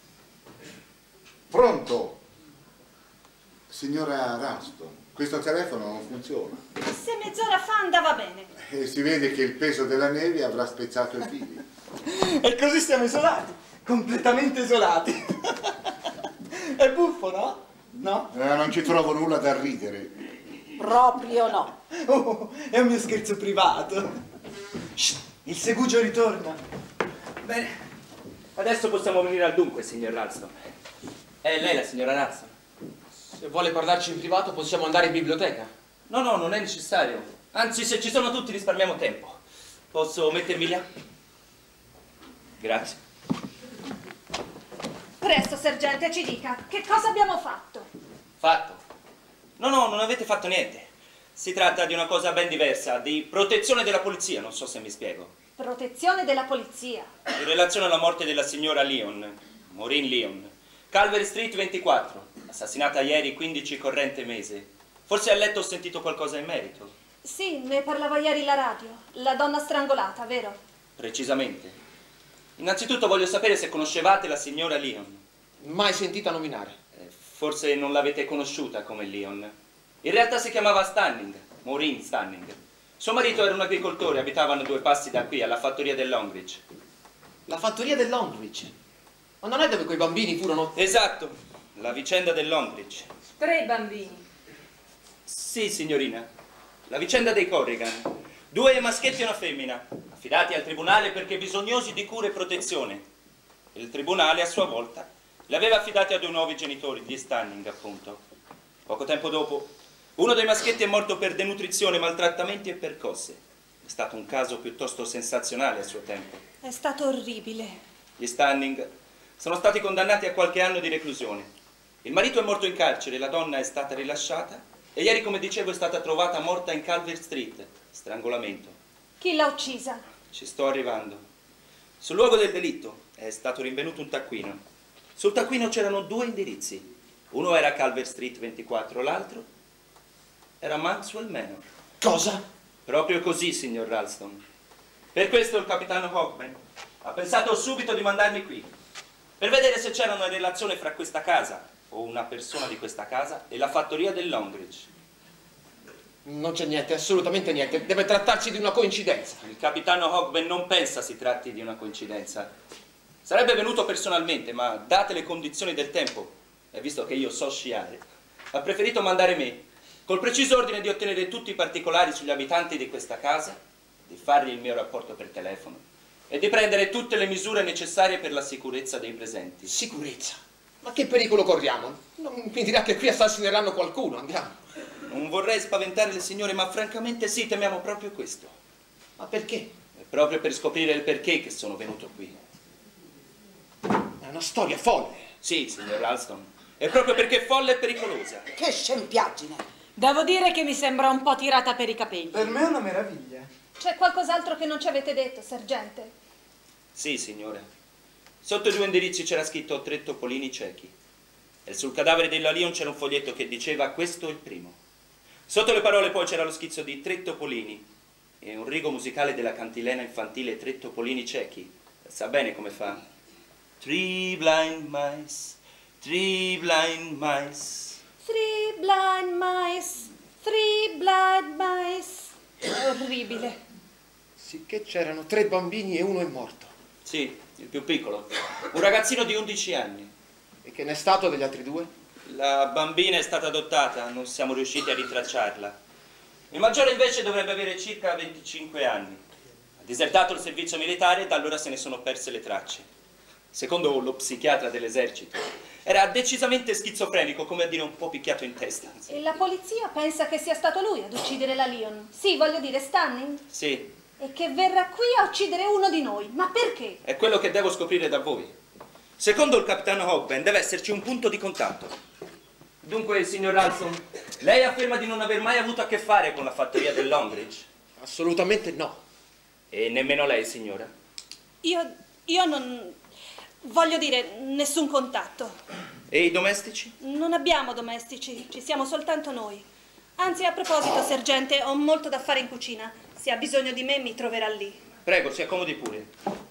Pronto? Signora Ralston, questo telefono non funziona. Se mezz'ora fa andava bene. E si vede che il peso della neve avrà spezzato i fili. E così siamo isolati, completamente isolati. È buffo, no? No? Non ci trovo nulla da ridere. Proprio no. Oh, è un mio scherzo privato. Shh, il segugio ritorna. Bene, adesso possiamo venire al dunque, signor Ralston. È lei la signora Ralston? Se vuole parlarci in privato possiamo andare in biblioteca. No, non è necessario. Anzi, se ci sono tutti risparmiamo tempo. Posso mettermi là? Grazie. Presto, sergente, ci dica, che cosa abbiamo fatto? Fatto? No, non avete fatto niente. Si tratta di una cosa ben diversa, di protezione della polizia, non so se mi spiego. Protezione della polizia. In relazione alla morte della signora Lyon, Maureen Lyon, Calvert Street 24, assassinata ieri 15 corrente mese. Forse a letto ho sentito qualcosa in merito. Sì, ne parlava ieri la radio. La donna strangolata, vero? Precisamente. Innanzitutto voglio sapere se conoscevate la signora Lyon. Mai sentita nominare. Forse non l'avete conosciuta come Lyon. In realtà si chiamava Stanning, Maureen Stanning. Suo marito era un agricoltore, abitavano 2 passi da qui, alla fattoria del Longridge. La fattoria del Longridge? Ma non è dove quei bambini furono... Esatto, la vicenda del Longridge. 3 bambini. Sì, signorina. La vicenda dei Corrigan. 2 maschietti e una femmina, affidati al tribunale perché bisognosi di cura e protezione. Il tribunale, a sua volta, li aveva affidati a 2 nuovi genitori, gli Stanning, appunto. Poco tempo dopo, uno dei maschietti è morto per denutrizione, maltrattamenti e percosse. È stato un caso piuttosto sensazionale a suo tempo. È stato orribile. Gli Stanning sono stati condannati a qualche anno di reclusione. Il marito è morto in carcere, la donna è stata rilasciata e ieri, come dicevo, è stata trovata morta in Calvert Street, strangolamento. Chi l'ha uccisa? Ci sto arrivando. Sul luogo del delitto è stato rinvenuto un taccuino. Sul taccuino c'erano 2 indirizzi. Uno era Calvert Street 24, l'altro era Maxwell Manor. Cosa? Proprio così, signor Ralston. Per questo il capitano Hogman ha pensato subito di mandarmi qui, per vedere se c'era una relazione fra questa casa, o una persona di questa casa, e la fattoria del Longridge. Non c'è niente, assolutamente niente. Deve trattarsi di una coincidenza. Il capitano Hogman non pensa si tratti di una coincidenza. Sarebbe venuto personalmente, ma date le condizioni del tempo, e visto che io so sciare, ha preferito mandare me, col preciso ordine di ottenere tutti i particolari sugli abitanti di questa casa, di fargli il mio rapporto per telefono e di prendere tutte le misure necessarie per la sicurezza dei presenti. Sicurezza? Ma che pericolo corriamo? Non mi dirà che qui assassineranno qualcuno, andiamo. Non vorrei spaventare le signore, ma francamente sì, temiamo proprio questo. Ma perché? È proprio per scoprire il perché che sono venuto qui. È una storia folle. Sì, signor Ralston. È proprio perché è folle e pericolosa. Che scempiaggine! Devo dire che mi sembra un po' tirata per i capelli. Per me è una meraviglia. C'è qualcos'altro che non ci avete detto, sergente? Sì, signore. Sotto i 2 indirizzi c'era scritto 3 topolini ciechi. E sul cadavere della Lyon c'era un foglietto che diceva questo è il primo. Sotto le parole poi c'era lo schizzo di 3 topolini e un rigo musicale della cantilena infantile 3 topolini ciechi, Sa bene come fa. Three blind mice, three blind mice. Three blind mice, three blind mice. È orribile. Sì che c'erano 3 bambini e uno è morto. Sì, il più piccolo. Un ragazzino di 11 anni. E che n'è stato degli altri 2? La bambina è stata adottata, non siamo riusciti a ritracciarla. Il maggiore invece dovrebbe avere circa 25 anni. Ha disertato il servizio militare e da allora se ne sono perse le tracce. Secondo lo psichiatra dell'esercito, era decisamente schizofrenico, come a dire un po' picchiato in testa. E la polizia pensa che sia stato lui ad uccidere la Leon. Sì, voglio dire, Stanning. Sì, E che verrà qui a uccidere uno di noi. Ma perché? è quello che devo scoprire da voi. Secondo il capitano Hogben deve esserci un punto di contatto. Dunque, signor Ralston, lei afferma di non aver mai avuto a che fare con la fattoria del Longridge? Assolutamente no. E nemmeno lei, signora? Io non... Voglio dire, nessun contatto. E i domestici? Non abbiamo domestici, ci siamo soltanto noi. Anzi, a proposito, sergente, ho molto da fare in cucina. Se ha bisogno di me, mi troverà lì. Prego, si accomodi pure.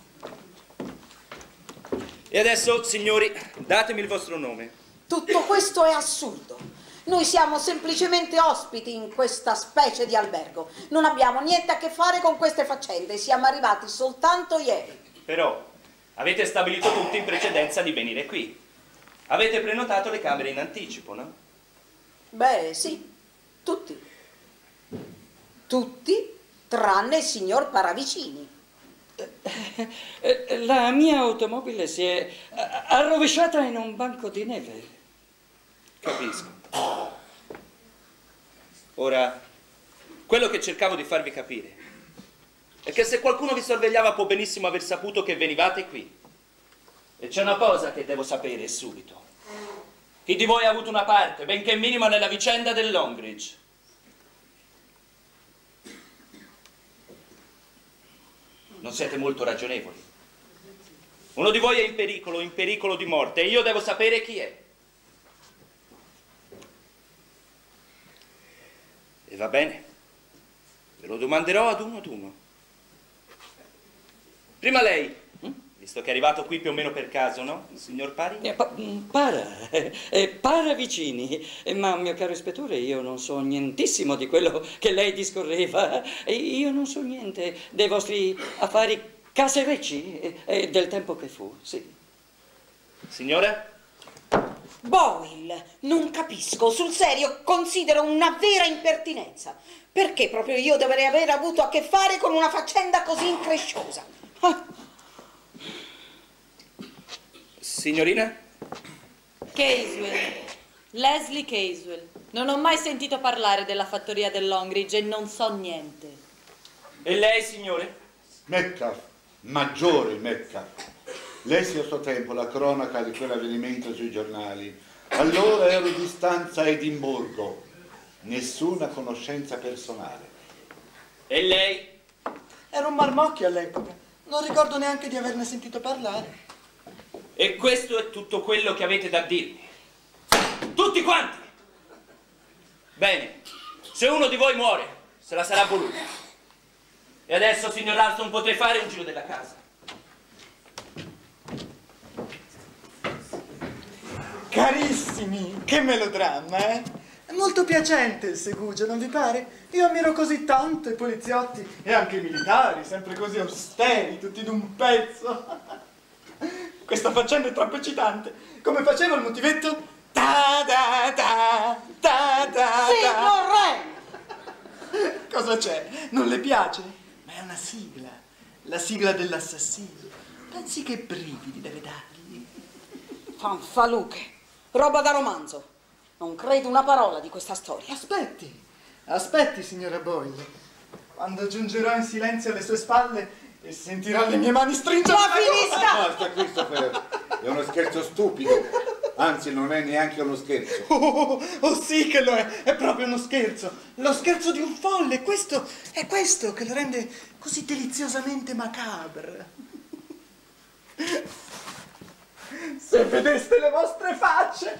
E adesso, signori, datemi il vostro nome. Tutto questo è assurdo. Noi siamo semplicemente ospiti in questa specie di albergo. Non abbiamo niente a che fare con queste faccende. Siamo arrivati soltanto ieri. Però avete stabilito tutti in precedenza di venire qui. Avete prenotato le camere in anticipo, no? Beh, sì, tutti. Tutti, tranne il signor Paravicini. La mia automobile si è arrovesciata in un banco di neve. Capisco. Ora, quello che cercavo di farvi capire è che se qualcuno vi sorvegliava può benissimo aver saputo che venivate qui. E c'è una cosa che devo sapere subito. Chi di voi ha avuto una parte, benché minima, nella vicenda del Longridge? Non siete molto ragionevoli. Uno di voi è in pericolo di morte, e io devo sapere chi è. E va bene, ve lo domanderò ad uno. Prima lei, visto che è arrivato qui più o meno per caso, no? Il signor Pari? Paravicini. Ma, mio caro ispettore, io non so nientissimo di quello che lei discorreva. Io non so niente dei vostri affari caserecci e del tempo che fu, sì. Signora? Boyle, non capisco, sul serio considero una vera impertinenza. Perché proprio io dovrei aver avuto a che fare con una faccenda così incresciosa? Signorina? Caswell, Leslie Caswell. Non ho mai sentito parlare della fattoria del Longridge e non so niente. E lei, signore? Metcalf, maggiore Metcalf. Lessi a suo tempo la cronaca di quell'avvenimento sui giornali. Allora ero di stanza a Edimburgo. Nessuna conoscenza personale. E lei? Ero un marmocchio all'epoca. Non ricordo neanche di averne sentito parlare. E questo è tutto quello che avete da dirmi. Tutti quanti! Bene, se uno di voi muore, se la sarà voluta. E adesso, signor Ralston, potrei fare un giro della casa. Carissimi, che melodramma, eh? È molto piacente il Segugio, non vi pare? Io ammiro così tanto i poliziotti e anche i militari, sempre così austeri, tutti d'un pezzo. Questa faccenda è troppo eccitante. Come faceva il motivetto? Ta da da ta da. Sì, vorrei! Cosa c'è? Non le piace? Ma è una sigla, la sigla dell'assassino. Pensi che brividi deve dargli? Fanfaluche, roba da romanzo. Non credo una parola di questa storia. Aspetti, signora Boyle. Quando giungerò in silenzio alle sue spalle e sentirò le mie mani stringere. Ma finisca! Basta, Christopher, è uno scherzo stupido. Anzi, non è neanche uno scherzo. Oh sì che lo è proprio uno scherzo. Lo scherzo di un folle. Questo è questo che lo rende così deliziosamente macabre. Se vedeste le vostre facce.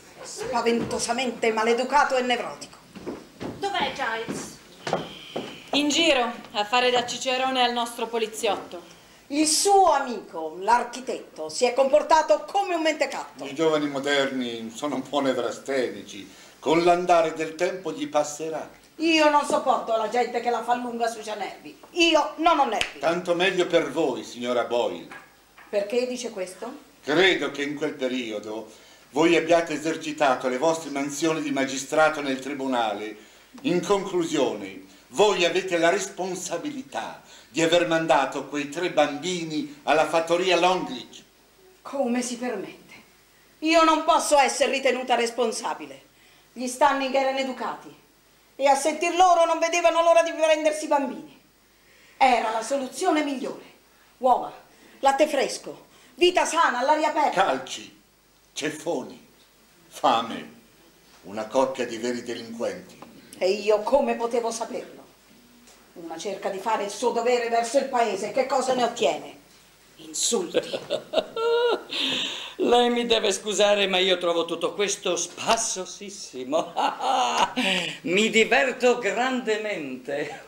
Spaventosamente maleducato e nevrotico. Dov'è Giles? In giro, a fare da cicerone al nostro poliziotto. Il suo amico, l'architetto, si è comportato come un mentecatto. I giovani moderni sono un po' nevrastenici. Con l'andare del tempo gli passerà. Io non sopporto la gente che la fa lunga sui nervi. Io non ho nervi. Tanto meglio per voi, signora Boyle. Perché dice questo? Credo che in quel periodo voi abbiate esercitato le vostre mansioni di magistrato nel tribunale. In conclusione, voi avete la responsabilità di aver mandato quei 3 bambini alla fattoria Longridge. Come si permette? Io non posso essere ritenuta responsabile. Gli Stanning erano educati e a sentir loro non vedevano l'ora di prendersi i bambini. Era la soluzione migliore. Uova, latte fresco, vita sana, all'aria aperta. Calci, ceffoni, fame, una coppia di veri delinquenti. E io come potevo saperlo? Una cerca di fare il suo dovere verso il paese, che cosa ne ottiene? Insulti. Lei mi deve scusare, ma io trovo tutto questo spassosissimo. Mi diverto grandemente.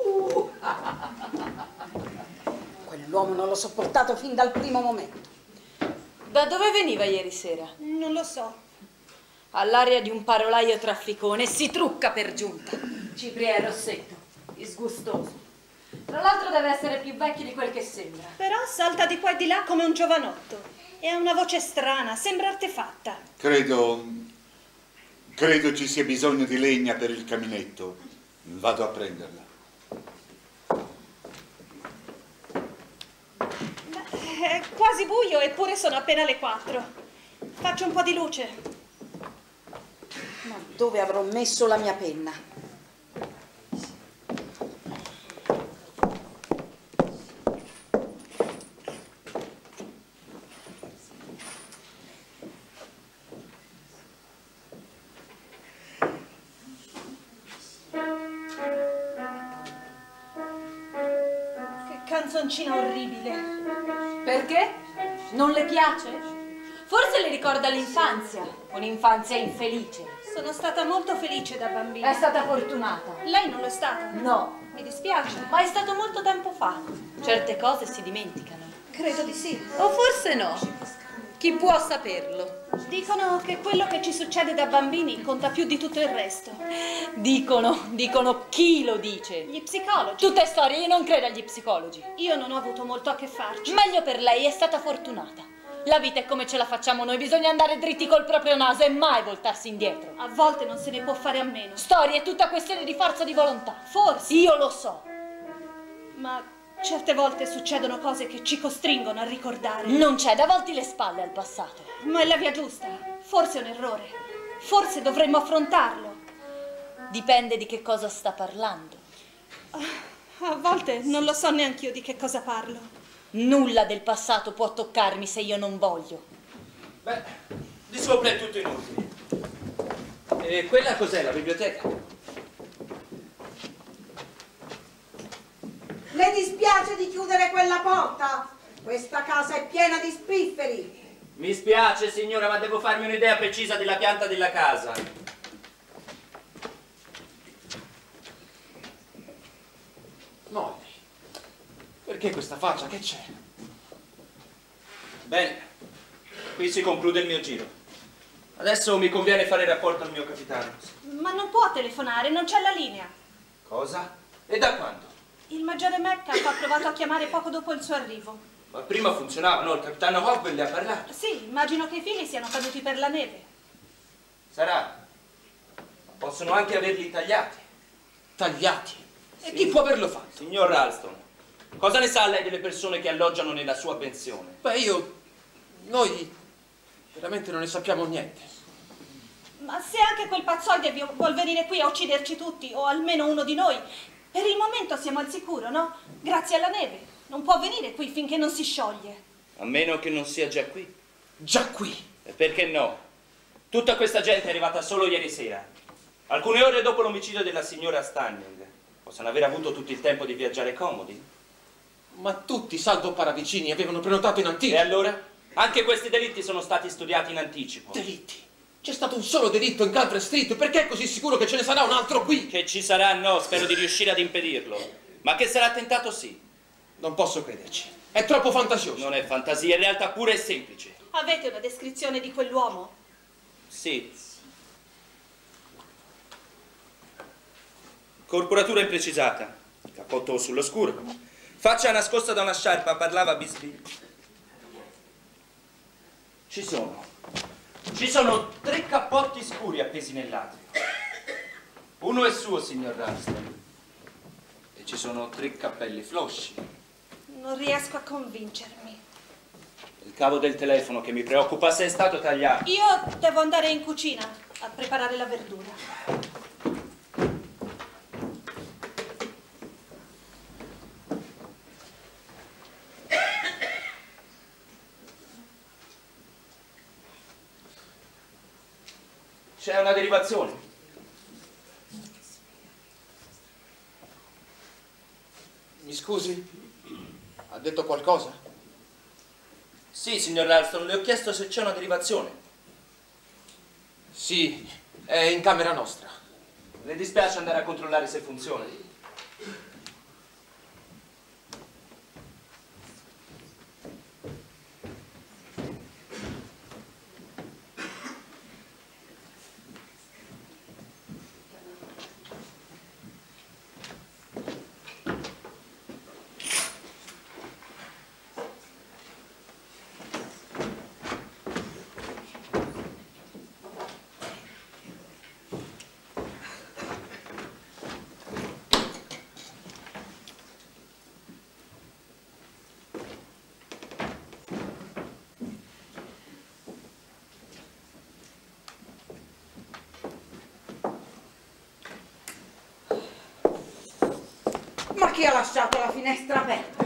Quell'uomo non l'ho sopportato fin dal primo momento. Da dove veniva ieri sera? Non lo so. All'aria di un parolaio trafficone, si trucca per giunta. Cipriè Rossetto, disgustoso. Tra l'altro deve essere più vecchio di quel che sembra. Però salta di qua e di là come un giovanotto. E ha una voce strana, sembra artefatta. Credo ci sia bisogno di legna per il caminetto. Vado a prenderla. È quasi buio, eppure sono appena le 4. Faccio un po' di luce. Ma dove avrò messo la mia penna? Canzoncina orribile. Perché? Non le piace? Forse le ricorda l'infanzia, un'infanzia infelice. Sono stata molto felice da bambina. È stata fortunata. Lei non lo è stata? No. Mi dispiace. Ma è stato molto tempo fa. Certe cose si dimenticano. Credo di sì. O forse no. Chi può saperlo? Dicono che quello che ci succede da bambini conta più di tutto il resto. Dicono chi lo dice? Gli psicologi. Tutte storie, io non credo agli psicologi. Io non ho avuto molto a che farci. Meglio per lei, è stata fortunata. La vita è come ce la facciamo noi, bisogna andare dritti col proprio naso e mai voltarsi indietro. A volte non se ne può fare a meno. Storia è tutta questione di forza di volontà. Forse. Io lo so. Ma certe volte succedono cose che ci costringono a ricordare. Non c'è da volti le spalle al passato. Ma è la via giusta. Forse è un errore. Forse dovremmo affrontarlo. Dipende di che cosa sta parlando. A volte non lo so neanch'io di che cosa parlo. Nulla del passato può toccarmi se io non voglio. Beh, di sopra è tutto inutile. E quella cos'è, la biblioteca? Le dispiace di chiudere quella porta? Questa casa è piena di spifferi. Mi spiace, signora, ma devo farmi un'idea precisa della pianta della casa. Molly, perché questa faccia? Che c'è? Bene, qui si conclude il mio giro. Adesso mi conviene fare rapporto al mio capitano. Ma non può telefonare, non c'è la linea. Cosa? E da quando? Il maggiore Metcalf ha provato a chiamare poco dopo il suo arrivo. Ma prima funzionava, no? Il capitano Hopper le ha parlato. Sì, immagino che i fili siano caduti per la neve. Sarà. Ma possono anche averli tagliati. Tagliati? Sì. E chi può averlo fatto? Signor Ralston, cosa ne sa lei delle persone che alloggiano nella sua pensione? Beh, noi veramente non ne sappiamo niente. Ma se anche quel pazzoide vuol venire qui a ucciderci tutti, o almeno uno di noi, per il momento siamo al sicuro, no? Grazie alla neve. Non può venire qui finché non si scioglie. A meno che non sia già qui. Già qui? E perché no? Tutta questa gente è arrivata solo ieri sera. Alcune ore dopo l'omicidio della signora Stanning. Possono aver avuto tutto il tempo di viaggiare comodi. Ma tutti, salvo Paravicini, avevano prenotato in anticipo. E allora? Anche questi delitti sono stati studiati in anticipo. Delitti? C'è stato un solo delitto in Calvert Street, perché è così sicuro che ce ne sarà un altro qui? Che ci sarà, no, spero di riuscire ad impedirlo. Ma che sarà tentato, sì. Non posso crederci. È troppo fantasioso. Non è fantasia, in realtà pure è semplice. Avete una descrizione di quell'uomo? Sì. Corporatura imprecisata, cappotto sull'oscuro, faccia nascosta da una sciarpa, parlava bisbiglio. Ci sono 3 cappotti scuri appesi nell'atrio. Uno è suo, signor Ralston. E ci sono 3 cappelli flosci. Non riesco a convincermi. Il cavo del telefono che mi preoccupa se è stato tagliato. Io devo andare in cucina a preparare la verdura. C'è una derivazione. Mi scusi? Ha detto qualcosa? Sì, signor Ralston, le ho chiesto se c'è una derivazione. Sì, è in camera nostra. Le dispiace andare a controllare se funziona? Ma chi ha lasciato la finestra aperta?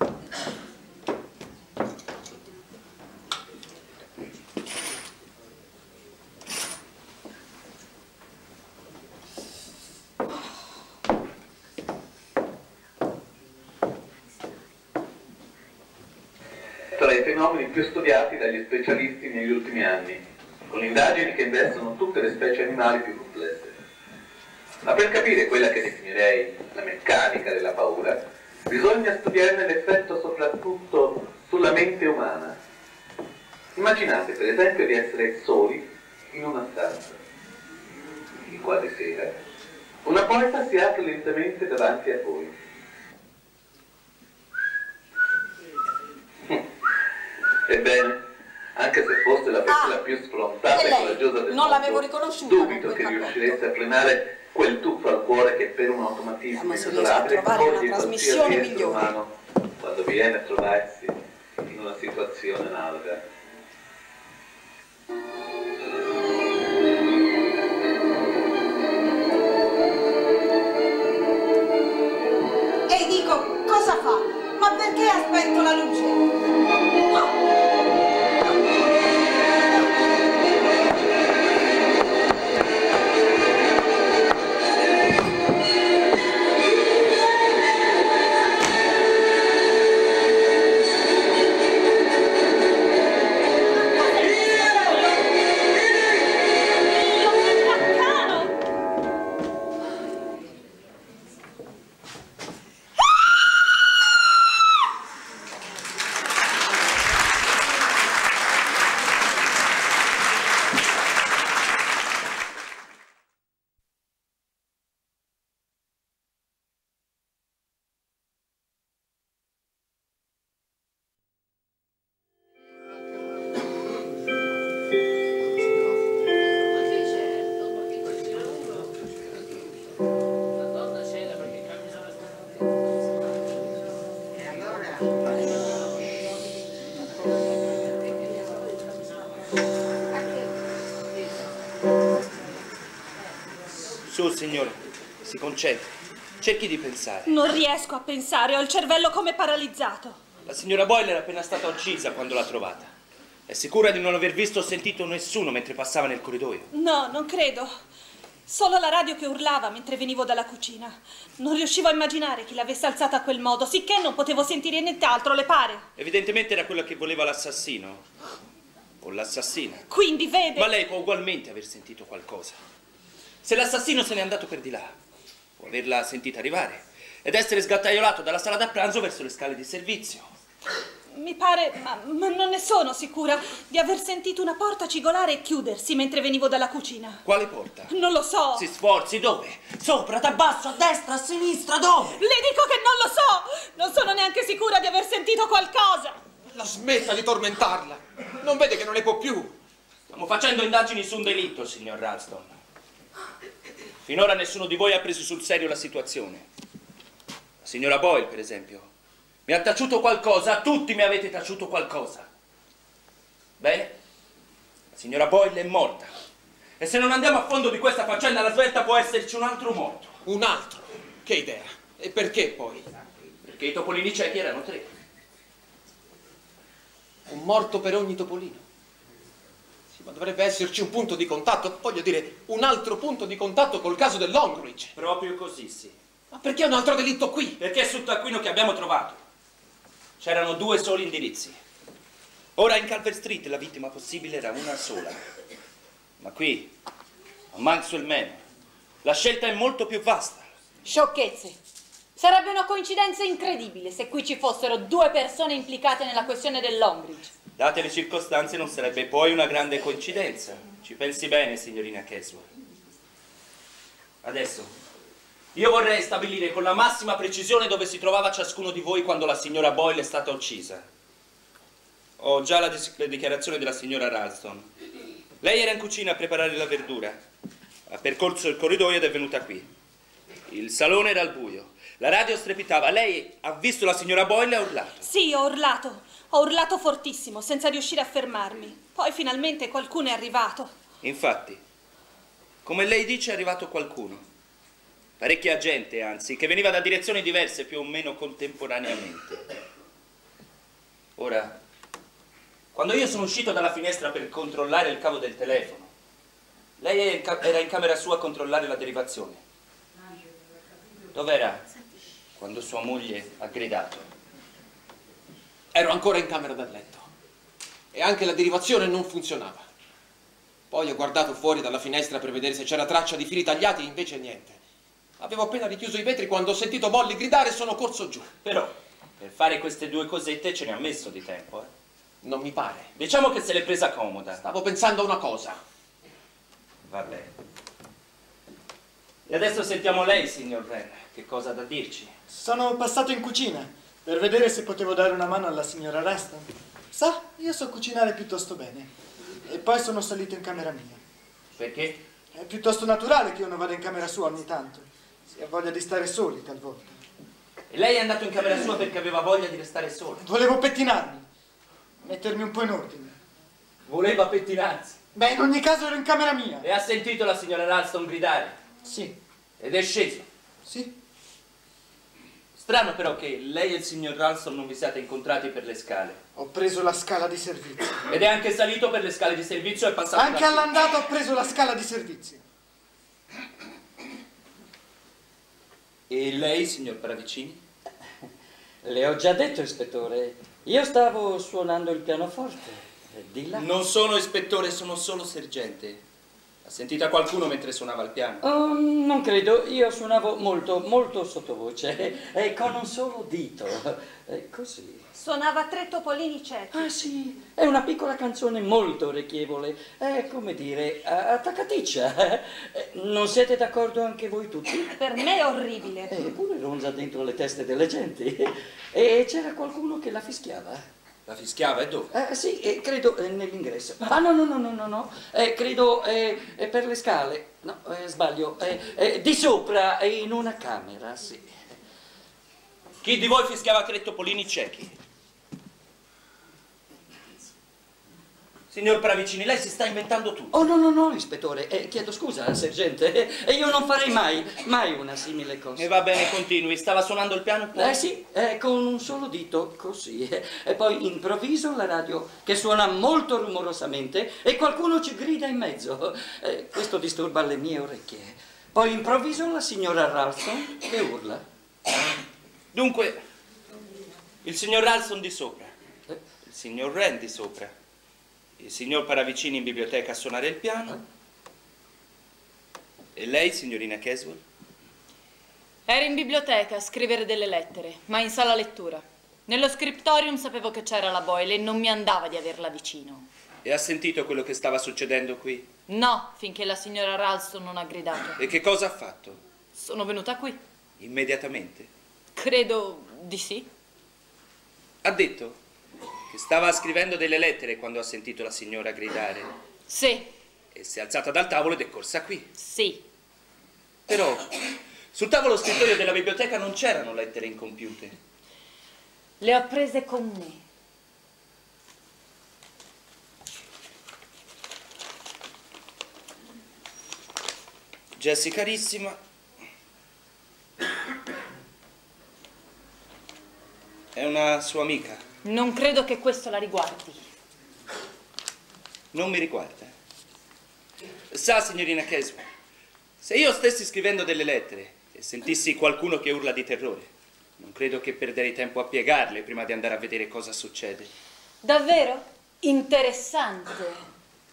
Tra i fenomeni più studiati dagli specialisti negli ultimi anni, con indagini che investono tutte le specie animali più complesse. Ma per capire quella che definirei la meccanica della paura, bisogna studiarne l'effetto soprattutto sulla mente umana. Immaginate per esempio di essere soli in una stanza, in quasi sera. Una porta si apre lentamente davanti a voi. Ebbene, anche se fosse la persona più sfrontata e coraggiosa del non l'avevo mondo, riconosciuta dubito che riuscireste a frenare quel tuffo al cuore che per un automatismo inesorabile coglie qualsiasi essere umano quando viene a trovarsi in una situazione analoga. E dico, cosa fa? Ma perché ha spento la luce? Su, signore, si concentri. Cerchi di pensare. Non riesco a pensare, ho il cervello come paralizzato. La signora Boyle era appena stata uccisa quando l'ha trovata. È sicura di non aver visto o sentito nessuno mentre passava nel corridoio? No, non credo. Solo la radio che urlava mentre venivo dalla cucina. Non riuscivo a immaginare chi l'avesse alzata a quel modo, sicché non potevo sentire nient'altro, le pare? Evidentemente era quella che voleva l'assassino. o l'assassina. Quindi vede... Ma lei può ugualmente aver sentito qualcosa. Se l'assassino se n'è andato per di là, può averla sentita arrivare ed essere sgattaiolato dalla sala da pranzo verso le scale di servizio. Mi pare, ma non ne sono sicura, di aver sentito una porta cigolare e chiudersi mentre venivo dalla cucina. Quale porta? Non lo so. Si sforzi, dove? Sopra, da basso, a destra, a sinistra, dove? Le dico che non lo so! Non sono neanche sicura di aver sentito qualcosa. La smetta di tormentarla. Non vede che non ne può più. Stiamo facendo indagini su un delitto, signor Ralston. Finora nessuno di voi ha preso sul serio la situazione. La signora Boyle, per esempio, mi ha taciuto qualcosa, tutti mi avete taciuto qualcosa. Bene, la signora Boyle è morta. E se non andiamo a fondo di questa faccenda, alla svelta può esserci un altro morto. Un altro? Che idea? E perché poi? Perché i topolini ciechi erano 3. Un morto per ogni topolino. Sì, ma dovrebbe esserci un punto di contatto, voglio dire, un altro punto di contatto col caso del Longridge. Proprio così, sì. Ma perché un altro delitto qui? Perché è sul taccuino che abbiamo trovato c'erano 2 soli indirizzi. Ora in Calvert Street la vittima possibile era una sola. Ma qui, a Maxwell Manor, la scelta è molto più vasta. Sciocchezze. Sarebbe una coincidenza incredibile se qui ci fossero 2 persone implicate nella questione del Longridge. Date le circostanze non sarebbe poi una grande coincidenza. Ci pensi bene, signorina Caswell. Adesso io vorrei stabilire con la massima precisione dove si trovava ciascuno di voi quando la signora Boyle è stata uccisa. Ho già la dichiarazione della signora Ralston. Lei era in cucina a preparare la verdura. Ha percorso il corridoio ed è venuta qui. Il salone era al buio. La radio strepitava. Lei ha visto la signora Boyle e ha urlato. Sì, ho urlato. Ho urlato fortissimo, senza riuscire a fermarmi. Poi finalmente qualcuno è arrivato. Infatti, come lei dice, è arrivato qualcuno. Parecchia gente, anzi, che veniva da direzioni diverse più o meno contemporaneamente. Ora, quando io sono uscito dalla finestra per controllare il cavo del telefono, lei era in camera sua a controllare la derivazione. Dov'era quando sua moglie ha gridato? Ero ancora in camera da letto. E anche la derivazione non funzionava. Poi ho guardato fuori dalla finestra per vedere se c'era traccia di fili tagliati e invece niente. Avevo appena richiuso i vetri quando ho sentito Molly gridare e sono corso giù. Però, per fare queste 2 cosette ce ne ha messo di tempo, eh? Non mi pare. Diciamo che se l'è presa comoda. Stavo pensando a una cosa. Va bene. E adesso sentiamo lei, signor Wren, che cosa ha da dirci. Sono passato in cucina per vedere se potevo dare una mano alla signora Ralston. Sa, io so cucinare piuttosto bene. E poi sono salito in camera mia. Perché? È piuttosto naturale che uno vada in camera sua ogni tanto. Si ha voglia di stare soli talvolta. E lei è andato in camera sua perché aveva voglia di restare sola? Volevo pettinarmi, mettermi un po' in ordine. Voleva pettinarsi? Beh, in ogni caso ero in camera mia. E ha sentito la signora Ralston gridare? Sì. Ed è sceso? Sì. Strano però che lei e il signor Ralston non vi siate incontrati per le scale. Ho preso la scala di servizio. Ed è anche salito per le scale di servizio e è passato... Anche all'andata ho preso la scala di servizio. E lei, signor Paravicini? Le ho già detto, ispettore, io stavo suonando il pianoforte, di là. Non sono ispettore, sono solo sergente. Ha sentita qualcuno mentre suonava il piano? Oh, non credo, io suonavo molto sottovoce, con un solo dito, così. Suonava 3 topolini ciechi. Ah sì, è una piccola canzone molto orecchievole, è come dire, attaccaticcia. Non siete d'accordo anche voi tutti? Per me è orribile. Eppure ronza dentro le teste delle genti. E c'era qualcuno che la fischiava. La fischiava e dove? Sì, credo nell'ingresso. Ah no, credo per le scale. No, sbaglio. Di sopra, in una camera, sì. Chi di voi fischiava 3 topolini ciechi? Signor Paravicini, lei si sta inventando tutto. Oh no, ispettore, chiedo scusa, sergente, io non farei mai una simile cosa. E va bene, continui, stava suonando il piano? Sì, con un solo dito, così, e poi improvviso la radio che suona molto rumorosamente e qualcuno ci grida in mezzo, questo disturba le mie orecchie. Poi improvviso la signora Ralston che urla. Dunque, il signor Ralston di sopra, il signor Wren di sopra, Il signor Paravicini in biblioteca a suonare il piano. E lei, signorina Caswell? Ero in biblioteca a scrivere delle lettere, ma in sala lettura. Nello scriptorium sapevo che c'era la Boyle e non mi andava di averla vicino. E ha sentito quello che stava succedendo qui? No, finché la signora Ralston non ha gridato. E che cosa ha fatto? Sono venuta qui. Immediatamente? Credo di sì. Ha detto che stava scrivendo delle lettere quando ha sentito la signora gridare. Sì. E si è alzata dal tavolo ed è corsa qui. Sì. Però sul tavolo scrittoio della biblioteca non c'erano lettere incompiute. Le ho prese con me. Jessie carissima, è una sua amica. Non credo che questo la riguardi. Non mi riguarda. Sa, signorina Caswell, se io stessi scrivendo delle lettere e sentissi qualcuno che urla di terrore, non credo che perderei tempo a piegarle prima di andare a vedere cosa succede. Davvero? Interessante.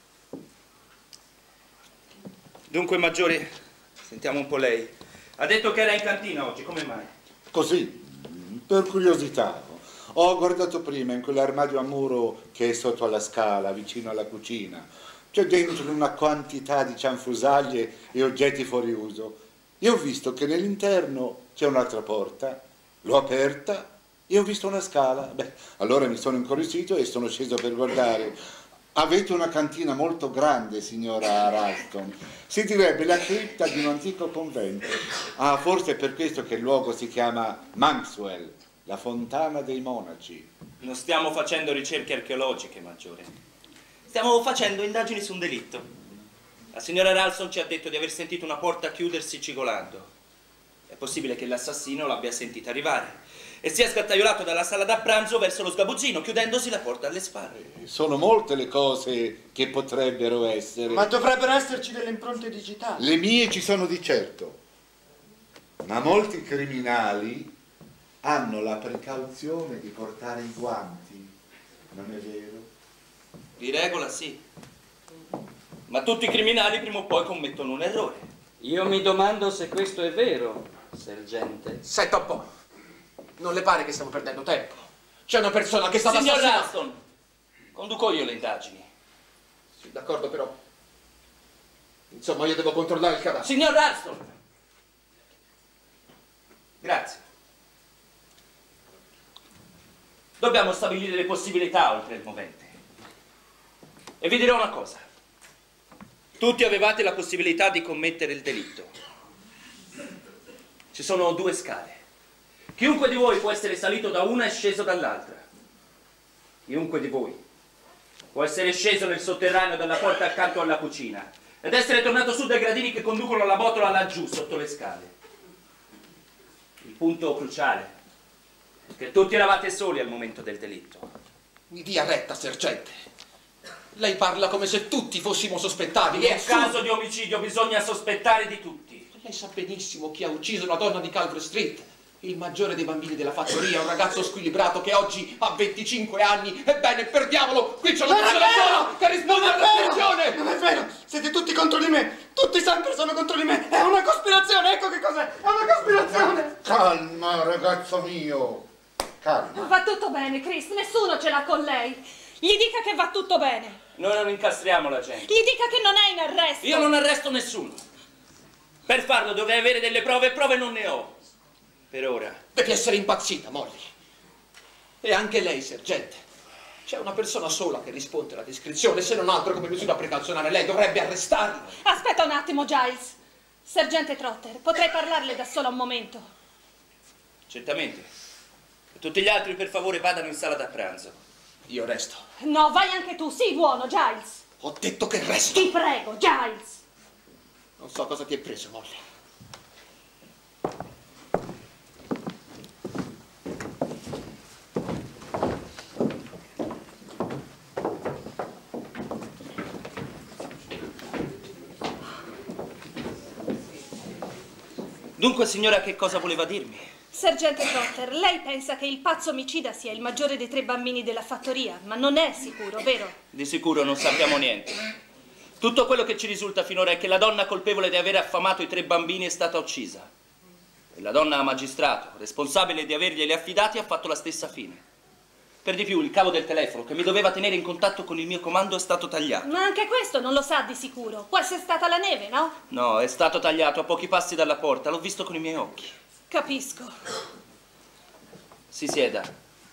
Dunque, Maggiore, sentiamo un po' lei. Ha detto che era in cantina oggi, come mai? Così, per curiosità. Ho guardato prima in quell'armadio a muro che è sotto alla scala, vicino alla cucina. C'è dentro una quantità di cianfrusaglie e oggetti fuori uso. E ho visto che nell'interno c'è un'altra porta. L'ho aperta e ho visto una scala. Beh, allora mi sono incuriosito e sono sceso per guardare. Avete una cantina molto grande, signora Ralston. Si direbbe la cripta di un antico convento. Ah, forse è per questo che il luogo si chiama Monkswell, la fontana dei monaci. Non stiamo facendo ricerche archeologiche, Maggiore. Stiamo facendo indagini su un delitto. La signora Ralston ci ha detto di aver sentito una porta chiudersi cigolando. È possibile che l'assassino l'abbia sentita arrivare e sia sgattaiolato dalla sala da pranzo verso lo sgabuzzino, chiudendosi la porta alle spalle. Sono molte le cose che potrebbero essere. Ma dovrebbero esserci delle impronte digitali. Le mie ci sono di certo. Ma molti criminali hanno la precauzione di portare i guanti. Non è vero? Di regola sì. Ma tutti i criminali prima o poi commettono un errore. Io mi domando se questo è vero, sergente. Senta un po'. Non le pare che stiamo perdendo tempo? C'è una persona che sta Signor assassinando. Ralston, conduco io le indagini. Sì, d'accordo, però. Insomma, io devo controllare il cadavere. Signor Ralston! Grazie. Dobbiamo stabilire le possibilità oltre il movente. E vi dirò una cosa. Tutti avevate la possibilità di commettere il delitto. Ci sono due scale. Chiunque di voi può essere salito da una e sceso dall'altra. Chiunque di voi può essere sceso nel sotterraneo dalla porta accanto alla cucina ed essere tornato su dai gradini che conducono alla botola laggiù, sotto le scale. Il punto cruciale è che tutti eravate soli al momento del delitto. Mi dia retta, sergente. Lei parla come se tutti fossimo sospettabili. In caso di omicidio bisogna sospettare di tutti. Lei sa benissimo chi ha ucciso una donna di Calvert Street. Il maggiore dei bambini della fattoria, un ragazzo squilibrato che oggi ha 25 anni. Ebbene, perdiamolo! Qui c'è una persona sola che risponde alla questione! Non è vero! Siete tutti contro di me! Tutti sempre sono contro di me! È una cospirazione! Ecco che cos'è! È una cospirazione! Calma, ragazzo mio! Calma. Va tutto bene, Chris, nessuno ce l'ha con lei. Gli dica che va tutto bene. Noi non incastriamo la gente. Gli dica che non è in arresto. Io non arresto nessuno. Per farlo dovrei avere delle prove e prove non ne ho. Per ora. Devi essere impazzita, Molly. E anche lei, sergente. C'è una persona sola che risponde alla descrizione, se non altro come misura precauzionale. Lei dovrebbe arrestarlo. Aspetta un attimo, Giles. Sergente Trotter, potrei parlarle da solo un momento? Certamente. E tutti gli altri, per favore, vadano in sala da pranzo. Io resto. No, vai anche tu, sii buono, Giles. Ho detto che resto. Ti prego, Giles. Non so cosa ti è preso, Molly. Dunque, signora, che cosa voleva dirmi? Sergente Trotter, lei pensa che il pazzo omicida sia il maggiore dei 3 bambini della fattoria, ma non è sicuro, vero? Di sicuro non sappiamo niente. Tutto quello che ci risulta finora è che la donna colpevole di aver affamato i 3 bambini è stata uccisa. E la donna magistrato, responsabile di averglieli affidati, ha fatto la stessa fine. Per di più, il cavo del telefono che mi doveva tenere in contatto con il mio comando è stato tagliato. Ma anche questo non lo sa di sicuro. Può essere stata la neve, no? No, è stato tagliato a pochi passi dalla porta. L'ho visto con i miei occhi. Capisco. Si sieda.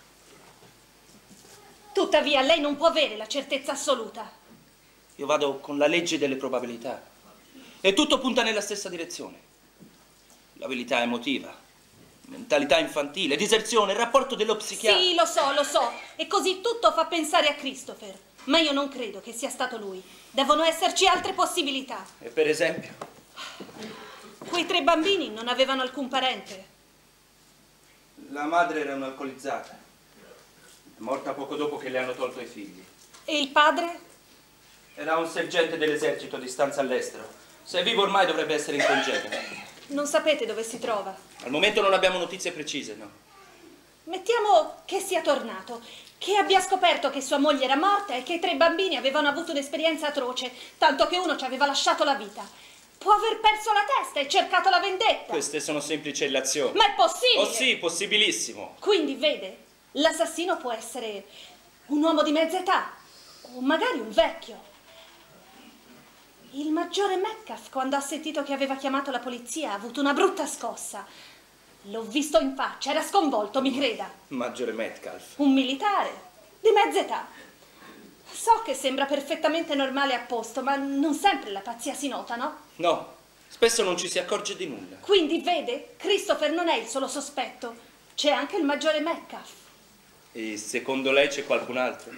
Tuttavia, lei non può avere la certezza assoluta. Io vado con la legge delle probabilità. E tutto punta nella stessa direzione. L'abilità emotiva, mentalità infantile, diserzione, il rapporto dello psichiatra. Sì, lo so. E così tutto fa pensare a Christopher. Ma io non credo che sia stato lui. Devono esserci altre possibilità. E per esempio? Quei 3 bambini non avevano alcun parente. La madre era un'alcolizzata. È morta poco dopo che le hanno tolto i figli. E il padre? Era un sergente dell'esercito a distanza all'estero. Se è vivo ormai dovrebbe essere in congedo. Non sapete dove si trova? Al momento non abbiamo notizie precise, no? Mettiamo che sia tornato, che abbia scoperto che sua moglie era morta e che i 3 bambini avevano avuto un'esperienza atroce, tanto che uno ci aveva lasciato la vita. Può aver perso la testa e cercato la vendetta. Queste sono semplici illazioni. Ma è possibile! Oh sì, possibilissimo. Quindi, vede, l'assassino può essere un uomo di mezza età, o magari un vecchio. Il maggiore Metcalf, quando ha sentito che aveva chiamato la polizia, ha avuto una brutta scossa. L'ho visto in faccia, era sconvolto, mi creda. Maggiore Metcalf. Un militare, di mezza età. So che sembra perfettamente normale e a posto, ma non sempre la pazzia si nota, no? No, spesso non ci si accorge di nulla. Quindi, vede, Christopher non è il solo sospetto. C'è anche il maggiore Metcalf. E secondo lei c'è qualcun altro?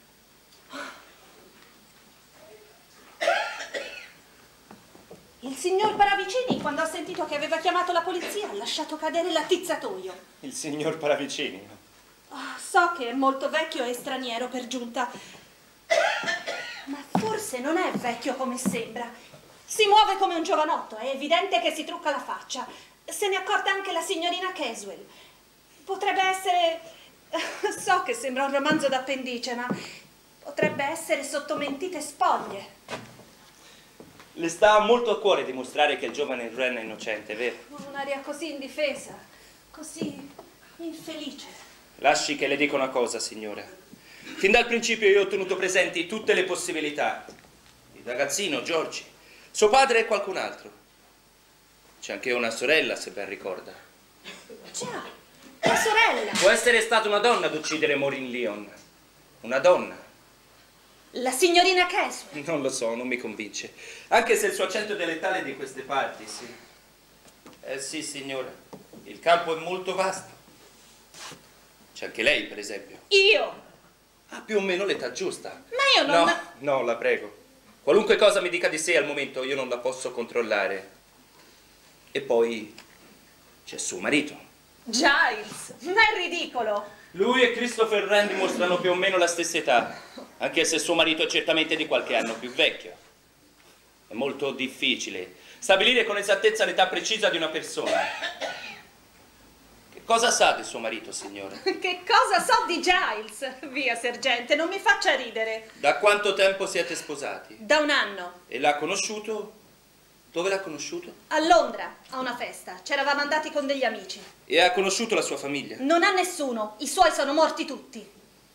Il signor Paravicini, quando ha sentito che aveva chiamato la polizia, ha lasciato cadere l'attizzatoio. Il signor Paravicini. So che è molto vecchio e straniero per giunta, ma forse non è vecchio come sembra. Si muove come un giovanotto, è evidente che si trucca la faccia. Se ne è accorta anche la signorina Caswell. Potrebbe essere... So che sembra un romanzo d'appendice, ma potrebbe essere sotto mentite spoglie. Le sta molto a cuore dimostrare che il giovane Wren è innocente, vero? Un'aria così indifesa, così infelice. Lasci che le dica una cosa, signora. Fin dal principio io ho tenuto presenti tutte le possibilità. Il ragazzino, Georgie, suo padre e qualcun altro. C'è anche una sorella, se ben ricorda. Già, la sorella. Può essere stata una donna ad uccidere Maureen Lyon. Una donna. La signorina Caswell. Non lo so, non mi convince. Anche se il suo accento è dialettale di queste parti, sì. Sì, signora. Il campo è molto vasto. C'è anche lei, per esempio. Io? Ha più o meno l'età giusta. Ma io non... No, la prego. Qualunque cosa mi dica di sé al momento, io non la posso controllare. E poi c'è suo marito. Giles, ma è ridicolo. Lui e Christopher Wren dimostrano più o meno la stessa età, anche se suo marito è certamente di qualche anno più vecchio. È molto difficile stabilire con esattezza l'età precisa di una persona. Che cosa sa di suo marito, signore? Che cosa so di Giles? Via, sergente, non mi faccia ridere. Da quanto tempo siete sposati? Da 1 anno. E l'ha conosciuto? Dove l'ha conosciuto? A Londra, a una festa. C'eravamo andati con degli amici. E ha conosciuto la sua famiglia? Non ha nessuno. I suoi sono morti tutti.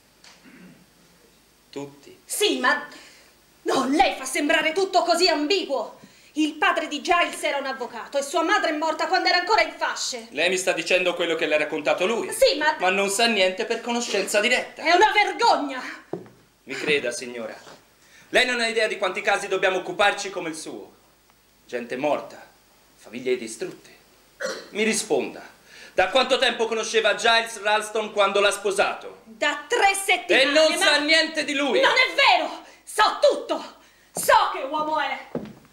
Tutti? Sì, ma... No, lei fa sembrare tutto così ambiguo. Il padre di Giles era un avvocato e sua madre è morta quando era ancora in fasce. Lei mi sta dicendo quello che le ha raccontato lui? Sì, ma... Ma non sa niente per conoscenza diretta. È una vergogna! Mi creda, signora. Lei non ha idea di quanti casi dobbiamo occuparci come il suo. Gente morta, famiglie distrutte. Mi risponda. Da quanto tempo conosceva Giles Ralston quando l'ha sposato? Da 3 settimane. E non sa niente di lui. Non è vero! So tutto! So che uomo è!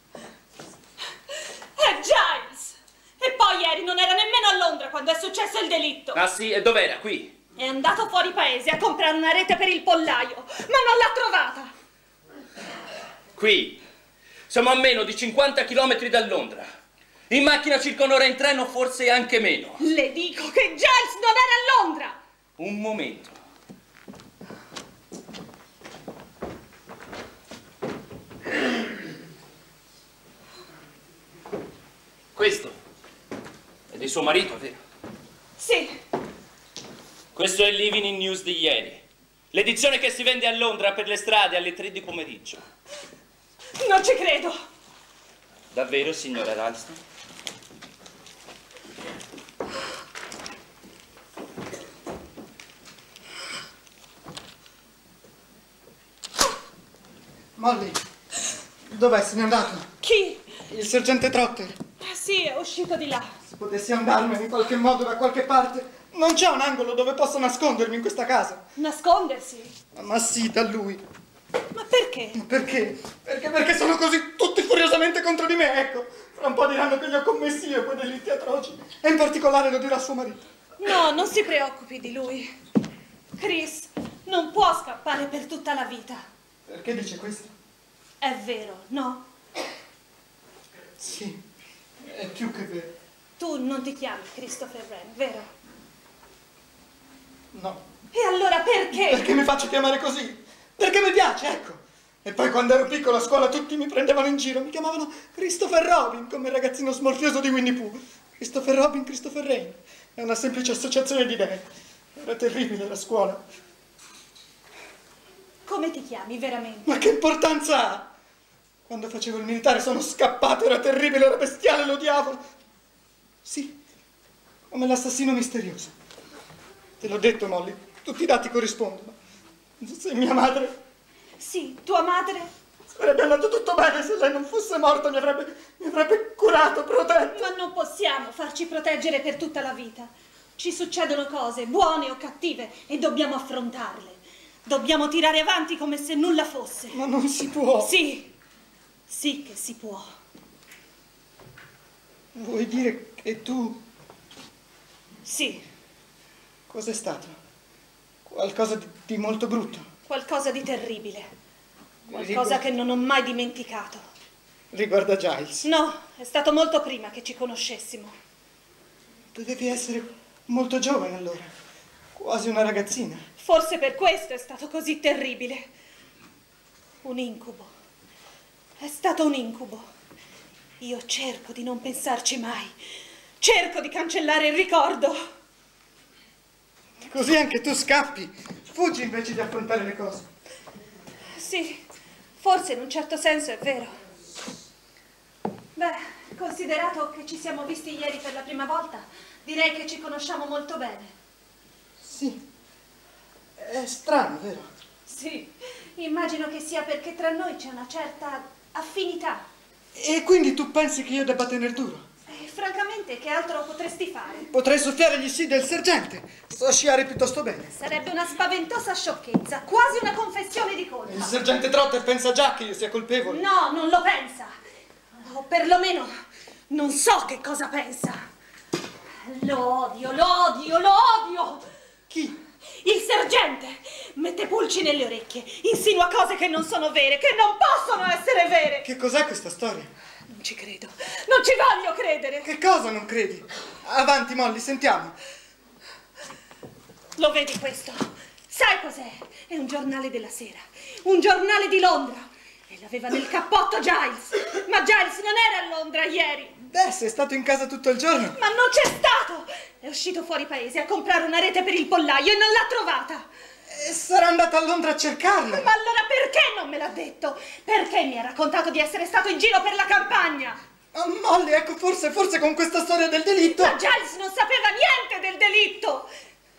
È Giles! E poi ieri non era nemmeno a Londra quando è successo il delitto. Ah sì? E dov'era? Qui? È andato fuori paese a comprare una rete per il pollaio, ma non l'ha trovata. Qui. Siamo a meno di 50 chilometri da Londra. In macchina circa un'ora, in treno forse anche meno. Le dico che Giles non era a Londra! Un momento. Questo è di suo marito, vero? Sì. Questo è l'Evening News di ieri. L'edizione che si vende a Londra per le strade alle 3 di pomeriggio. Non ci credo. Davvero, signora Ralston? Molly, dov'è? Se n'è andato? Chi? Il sergente Trotter. Sì, è uscito di là. Se potessi andarmene in qualche modo da qualche parte. Non c'è un angolo dove posso nascondermi in questa casa. Nascondersi? Ma sì, da lui. Ma perché? Perché? Perché sono così tutti furiosamente contro di me, ecco. Fra un po' diranno che li ho commessi io quei delitti atroci. E in particolare lo dirà suo marito. No, non si preoccupi di lui. Chris non può scappare per tutta la vita. Perché dice questo? È vero, no? Sì, è più che vero. Tu non ti chiami Christopher Wren, vero? No. E allora perché? Perché mi faccio chiamare così? Perché mi piace, ecco. E poi quando ero piccolo a scuola tutti mi prendevano in giro, mi chiamavano Christopher Robin, come il ragazzino smorfioso di Winnie Pooh. Christopher Robin, Christopher Wren. È una semplice associazione di idee. Era terribile la scuola. Come ti chiami veramente? Ma che importanza ha? Quando facevo il militare sono scappato, era terribile, era bestiale, lo odiavo. Sì, come l'assassino misterioso. Te l'ho detto, Molly, tutti i dati corrispondono. Se mia madre... Sì, tua madre? Sarebbe andato tutto bene se lei non fosse morta, mi avrebbe curato, protetto. Ma non possiamo farci proteggere per tutta la vita. Ci succedono cose, buone o cattive, e dobbiamo affrontarle. Dobbiamo tirare avanti come se nulla fosse. Ma non si può. Sì, sì che si può. Vuoi dire che tu... Sì. Cos'è stato? Qualcosa di molto brutto? Qualcosa di terribile. Qualcosa che non ho mai dimenticato. Riguarda Giles? No, è stato molto prima che ci conoscessimo. Dovevi essere molto giovane allora. Quasi una ragazzina. Forse per questo è stato così terribile. Un incubo. È stato un incubo. Io cerco di non pensarci mai. Cerco di cancellare il ricordo. Così anche tu scappi. Fuggi invece di affrontare le cose. Sì, forse in un certo senso è vero. Beh, considerato che ci siamo visti ieri per la prima volta, direi che ci conosciamo molto bene. Sì. È strano, vero? Sì, immagino che sia perché tra noi c'è una certa affinità. E quindi tu pensi che io debba tener duro? Francamente, che altro potresti fare? Potrei soffiare gli sci del sergente. So sciare piuttosto bene. Sarebbe una spaventosa sciocchezza, quasi una confessione di colpa. Il sergente Trotter pensa già che io sia colpevole. No, non lo pensa. O perlomeno non so che cosa pensa. Lo odio, lo odio, lo odio. Chi? Il sergente mette pulci nelle orecchie, insinua cose che non sono vere, che non possono essere vere. Che cos'è questa storia? Non ci credo, non ci voglio credere. Che cosa non credi? Avanti, Molly, sentiamo. Lo vedi questo? Sai cos'è? È un giornale della sera, un giornale di Londra. E l'aveva nel cappotto Giles. Ma Giles non era a Londra ieri. Beh, sei stato in casa tutto il giorno. Ma non c'è stato. È uscito fuori paese a comprare una rete per il pollaio e non l'ha trovata. E sarà andata a Londra a cercarla. Ma allora perché non me l'ha detto? Perché mi ha raccontato di essere stato in giro per la campagna? Oh, Molly, ecco, forse con questa storia del delitto. Ma Giles non sapeva niente del delitto.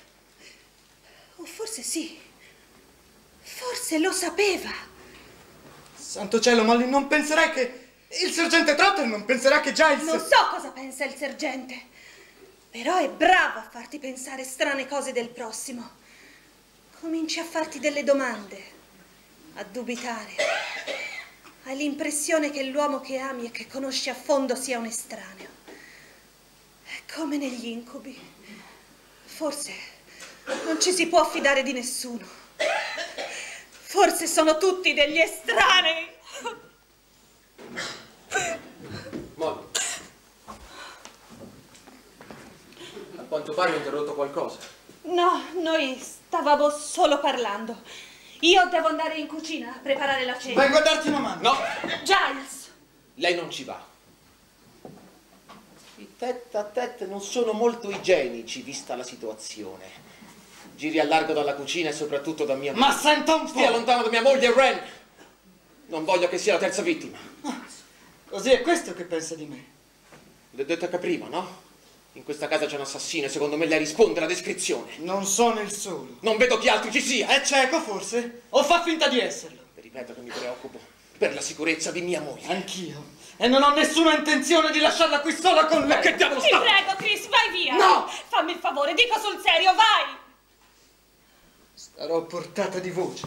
O forse sì. Forse lo sapeva. Santo cielo, Molly, non penserai che... Il sergente Trotter non penserà che Giles... Non so cosa pensa il sergente. Però è bravo a farti pensare strane cose del prossimo. Cominci a farti delle domande, a dubitare. Hai l'impressione che l'uomo che ami e che conosci a fondo sia un estraneo. È come negli incubi. Forse non ci si può fidare di nessuno. Forse sono tutti degli estranei. Molly, quanto pare ho interrotto qualcosa. No, noi stavamo solo parlando. Io devo andare in cucina a preparare la cena. Vengo a darti una mano. No! Giles! Lei non ci va. I tête à tête non sono molto igienici, vista la situazione. Giri a largo dalla cucina e soprattutto da mia moglie. Ma senta un po'! Stia lontano da mia moglie, Ren! Non voglio che sia la terza vittima. Così è questo che pensa di me. L'ho detto anche prima, no? In questa casa c'è un assassino e secondo me lei risponde alla descrizione. Non sono il solo. Non vedo chi altri ci sia. È cieco, forse? O fa finta di esserlo? Ripeto che mi preoccupo per la sicurezza di mia moglie. Anch'io. E non ho nessuna intenzione di lasciarla qui sola con lei. Che diavolo Ti sta? prego, Chris, vai via! No! Fammi il favore, dico sul serio, vai! Starò a portata di voce.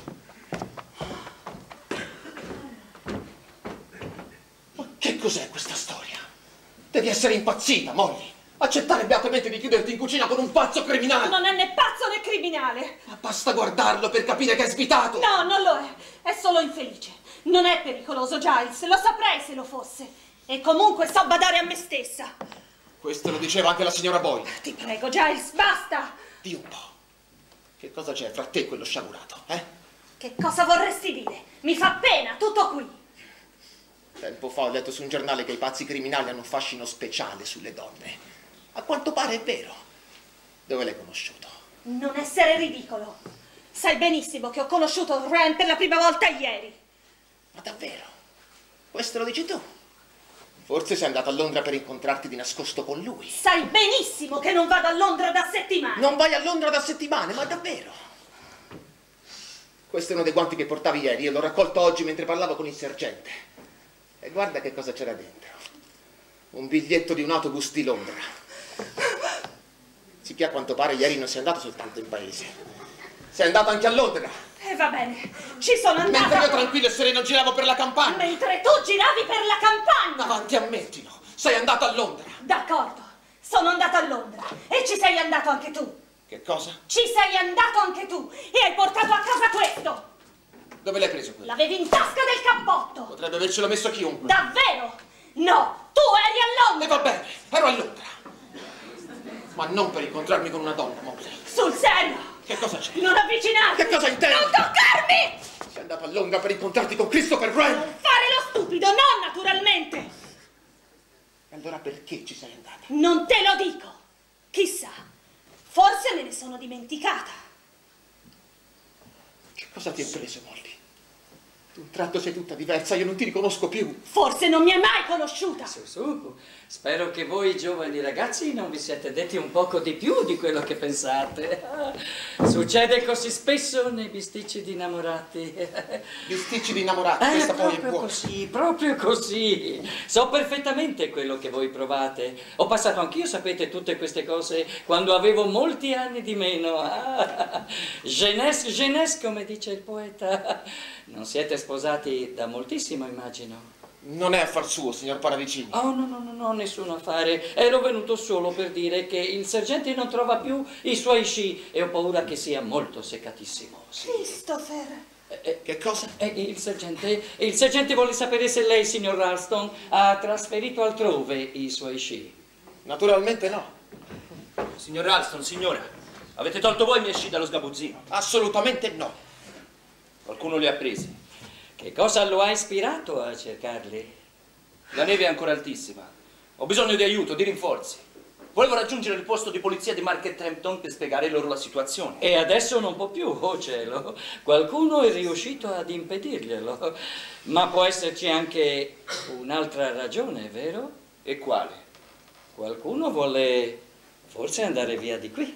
Ma che cos'è questa storia? Devi essere impazzita, Molly. Accettare beatamente di chiuderti in cucina con un pazzo criminale. Non è né pazzo né criminale. Ma basta guardarlo per capire che è svitato. No, non lo è solo infelice. Non è pericoloso, Giles, lo saprei se lo fosse. E comunque so badare a me stessa. Questo lo diceva anche la signora Boyle. Ti prego, Giles, basta! Di un po'. Che cosa c'è fra te e quello sciagurato, eh? Che cosa vorresti dire? Mi fa pena, tutto qui. Tempo fa ho letto su un giornale che i pazzi criminali hanno un fascino speciale sulle donne. A quanto pare è vero. Dove l'hai conosciuto? Non essere ridicolo. Sai benissimo che ho conosciuto Ren per la prima volta ieri. Ma davvero? Questo lo dici tu? Forse sei andato a Londra per incontrarti di nascosto con lui. Sai benissimo che non vado a Londra da settimane. Non vai a Londra da settimane, ma davvero? Questo è uno dei guanti che portavi ieri e l'ho raccolto oggi mentre parlavo con il sergente. E guarda che cosa c'era dentro. Un biglietto di un autobus di Londra. Sì che a quanto pare ieri non sei andato soltanto in paese. Sei andato anche a Londra. Va bene, ci sono andata. Mentre io tranquillo e sereno giravo per la campagna. Mentre tu giravi per la campagna. Avanti, ammettilo. Sei andato a Londra. D'accordo, sono andata a Londra. E ci sei andato anche tu. Che cosa? Ci sei andato anche tu. E hai portato a casa questo. Dove l'hai preso quello? L'avevi in tasca del cappotto. Potrebbe avercelo messo chiunque. Davvero? No, tu eri a Londra. E va bene, ero a Londra. Ma non per incontrarmi con una donna, Mobley. Sul serio? Che cosa c'è? Non avvicinarti! Che cosa intendi? Non toccarmi! Sei andato a Londra per incontrarti con Christopher Wren? Non fare lo stupido, no, naturalmente! E allora perché ci sei andata? Non te lo dico! Chissà, forse me ne sono dimenticata. Che cosa ti è preso, Molly? D'un tratto sei tutta diversa, io non ti riconosco più. Forse non mi hai mai conosciuta. Su, spero che voi giovani ragazzi non vi siete detti un poco di più di quello che pensate. Succede così spesso nei bisticci di innamorati. Bisticci di innamorati, questa poi è buona. Proprio così. So perfettamente quello che voi provate. Ho passato anch'io, sapete, tutte queste cose quando avevo molti anni di meno. Jeunesse, come dice il poeta. Non siete sposati da moltissimo, immagino. Non è affar suo, signor Paravicini. Oh, no, nessun affare. Ero venuto solo per dire che il sergente non trova più i suoi sci e ho paura che sia molto seccatissimo. Sì. Christopher. Che cosa? Il sergente vuole sapere se lei, signor Ralston, ha trasferito altrove i suoi sci. Naturalmente no. Signor Ralston, signora, avete tolto voi i miei sci dallo sgabuzzino? Assolutamente no. Qualcuno li ha presi. Che cosa lo ha ispirato a cercarli? La neve è ancora altissima. Ho bisogno di aiuto, di rinforzi. Volevo raggiungere il posto di polizia di Market Hampton per spiegare loro la situazione. E adesso non può più, oh cielo. Qualcuno è riuscito ad impedirglielo. Ma può esserci anche un'altra ragione, vero? E quale? Qualcuno vuole forse andare via di qui.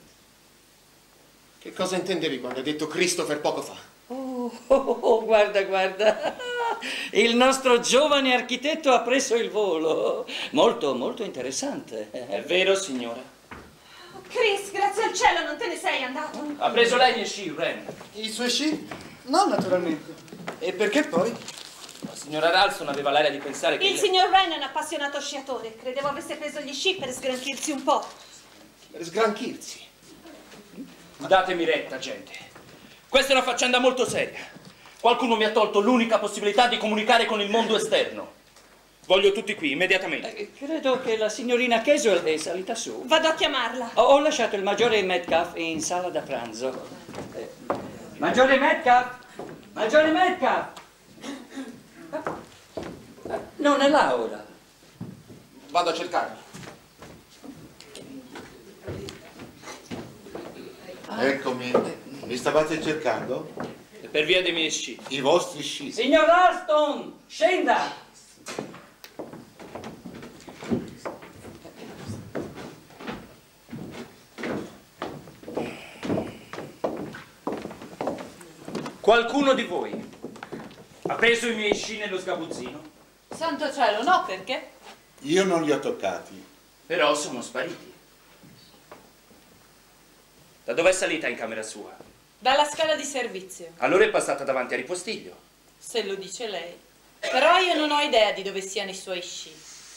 Che cosa intendevi quando hai detto Christopher poco fa? Oh, guarda. Il nostro giovane architetto ha preso il volo. Molto interessante. È vero, signora? Chris, grazie al cielo non te ne sei andato. Ha preso lei i miei sci, Ren? I suoi sci? No, naturalmente. E perché poi? La signora Ralston aveva l'aria di pensare che... Il signor Ren è un appassionato sciatore. Credevo avesse preso gli sci per sgranchirsi un po'. Per sgranchirsi? Datemi retta, gente. Questa è una faccenda molto seria. Qualcuno mi ha tolto l'unica possibilità di comunicare con il mondo esterno. Voglio tutti qui, immediatamente. Credo che la signorina Caswell è salita su. Vado a chiamarla. Ho lasciato il maggiore Metcalf in sala da pranzo. Maggiore Metcalf! Maggiore Metcalf! Non è là ora. Vado a cercarlo. Eccomi. Mi stavate cercando? Per via dei miei sci. I vostri sci. Signor Ralston, scenda! Qualcuno di voi ha preso i miei sci nello sgabuzzino? Santo cielo, no, perché? Io non li ho toccati. Però sono spariti. Da dove è salita in camera sua? Dalla scala di servizio, Allora è passata davanti al ripostiglio. se lo dice lei. Però io non ho idea di dove siano i suoi sci.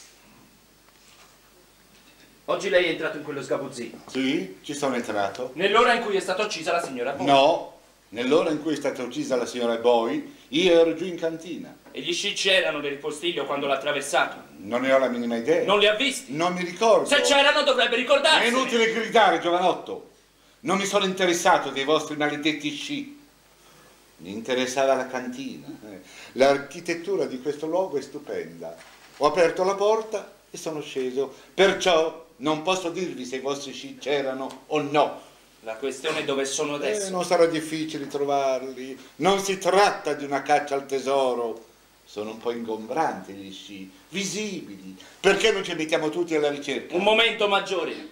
Oggi lei è entrato in quello sgabuzzino. Sì, ci sono entrato. Nell'ora in cui è stata uccisa la signora Boy. No, nell'ora in cui è stata uccisa la signora Boy, io ero giù in cantina. E gli sci c'erano nel ripostiglio quando l'ha attraversato. Non ne ho la minima idea. Non li ha visti? Non mi ricordo. Se c'erano dovrebbe ricordarsi. È inutile gridare, giovanotto. Non mi sono interessato dei vostri maledetti sci. Mi interessava la cantina. L'architettura di questo luogo è stupenda. Ho aperto la porta e sono sceso. Perciò non posso dirvi se i vostri sci c'erano o no. La questione è dove sono adesso. Non sarà difficile trovarli. Non si tratta di una caccia al tesoro. Sono un po' ingombranti gli sci, visibili. Perché non ci mettiamo tutti alla ricerca? Un momento, maggiore.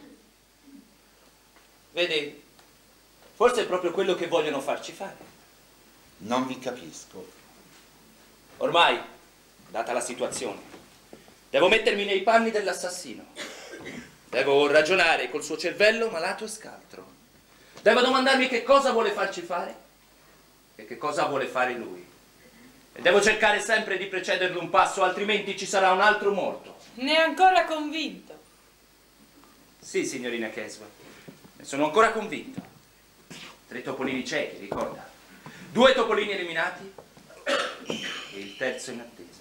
Vedi, forse è proprio quello che vogliono farci fare. Non vi capisco. Ormai, data la situazione, devo mettermi nei panni dell'assassino. Devo ragionare col suo cervello malato e scaltro. Devo domandarmi che cosa vuole farci fare e che cosa vuole fare lui. E devo cercare sempre di precederlo un passo, altrimenti ci sarà un altro morto. Ne è ancora convinto? Sì, signorina Caswell, ne sono ancora convinto. 3 topolini ciechi, ricorda? 2 topolini eliminati e il terzo in attesa.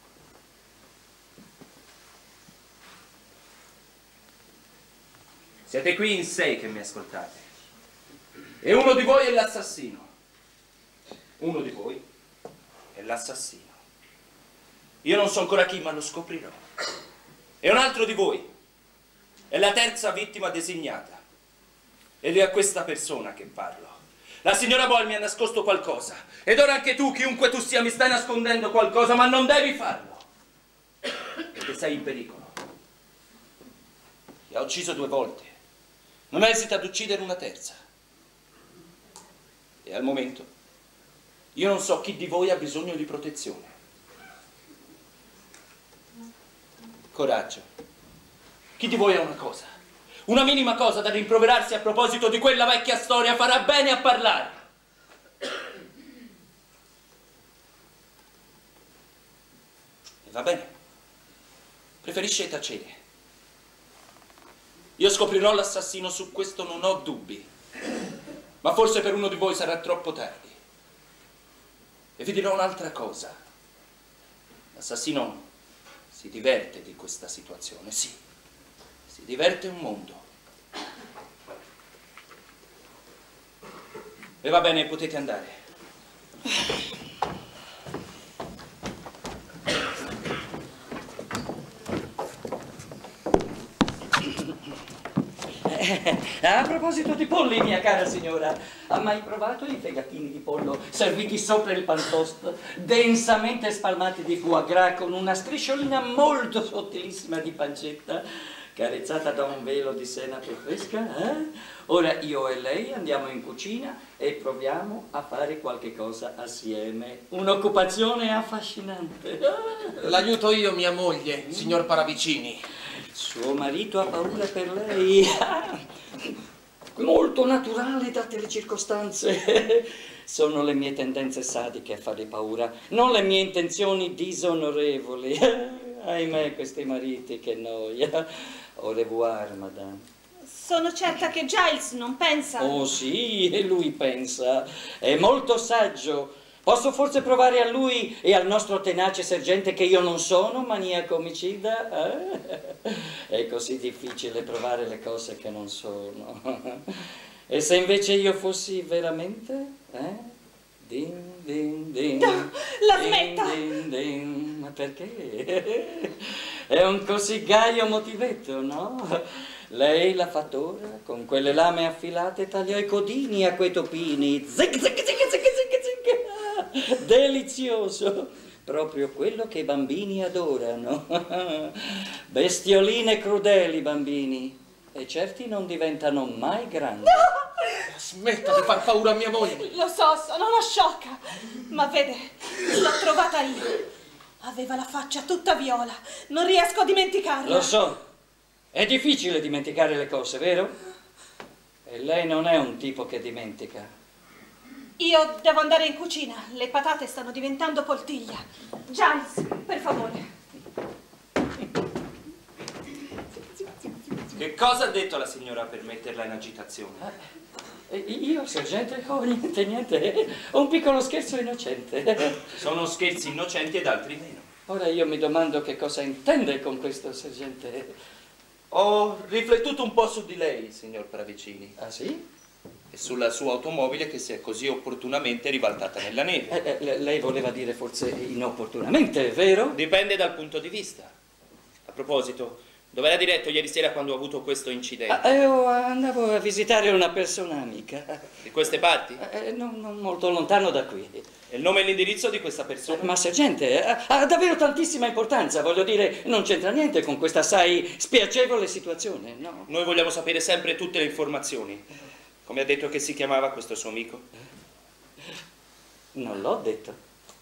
Siete qui in 6 che mi ascoltate. E uno di voi è l'assassino. Uno di voi è l'assassino. Io non so ancora chi, ma lo scoprirò. E un altro di voi è la terza vittima designata. Ed è a questa persona che parlo. La signora Boyle mi ha nascosto qualcosa. Ed ora anche tu, chiunque tu sia, mi stai nascondendo qualcosa, ma non devi farlo. Perché sei in pericolo. Ti ha ucciso 2 volte. Non esita ad uccidere una terza. E al momento io non so chi di voi ha bisogno di protezione. Coraggio. Chi di voi ha una cosa, una minima cosa da rimproverarsi a proposito di quella vecchia storia, farà bene a parlare. E va bene. Preferisce tacere. Io scoprirò l'assassino, su questo non ho dubbi. Ma forse per uno di voi sarà troppo tardi. E vi dirò un'altra cosa. L'assassino si diverte di questa situazione, sì. Si diverte un mondo. E va bene, potete andare. A proposito di polli, mia cara signora, ha mai provato i fegatini di pollo serviti sopra il pantost, densamente spalmati di foie gras con una strisciolina molto sottilissima di pancetta, carezzata da un velo di senape fresca? Ora io e lei andiamo in cucina e proviamo a fare qualche cosa assieme. Un'occupazione affascinante. L'aiuto io, mia moglie, signor Paravicini. Suo marito ha paura per lei. Molto naturale date le circostanze. Sono le mie tendenze sadiche a fare paura, non le mie intenzioni disonorevoli. Ahimè, questi mariti, che noia. Au revoir, madame. Sono certa che Giles non pensa... Oh sì, lui pensa. È molto saggio, Posso forse provare a lui e al nostro tenace sergente che io non sono maniaco omicida? È così difficile provare le cose che non sono. E se invece io fossi veramente? Din, din, din. La smetta! Din, din, din. Ma perché? È un così gaio motivetto, no? Lei, la fattora, con quelle lame affilate, tagliò i codini a quei topini. Zic, zic, zic, zic, zic, zic. Delizioso! Proprio quello che i bambini adorano. Bestioline crudeli, bambini. E certi non diventano mai grandi. No! Smetta di far paura a mia moglie. Lo so, sono una sciocca. Ma vede, l'ho trovata io. Aveva la faccia tutta viola. Non riesco a dimenticarla. Lo so. È difficile dimenticare le cose, vero? E lei non è un tipo che dimentica. Io devo andare in cucina. Le patate stanno diventando poltiglia. Giles, per favore. Che cosa ha detto la signora per metterla in agitazione? Io, sergente, niente. Un piccolo scherzo innocente. Sono scherzi innocenti ed altri meno. Ora io mi domando che cosa intende con questo, sergente. Ho riflettuto un po' su di lei, signor Pravicini. Ah, sì? E sulla sua automobile che si è così opportunamente ribaltata nella neve. Lei voleva dire forse inopportunamente, vero? Dipende dal punto di vista. A proposito, dove era diretto ieri sera quando ho avuto questo incidente? Andavo a visitare una persona amica. Di queste parti? Non molto lontano da qui. E il nome e l'indirizzo di questa persona? Ma sergente, ha davvero tantissima importanza, voglio dire, non c'entra niente con questa, sai, spiacevole situazione, no? Noi vogliamo sapere sempre tutte le informazioni. Come ha detto che si chiamava questo suo amico? Non l'ho detto.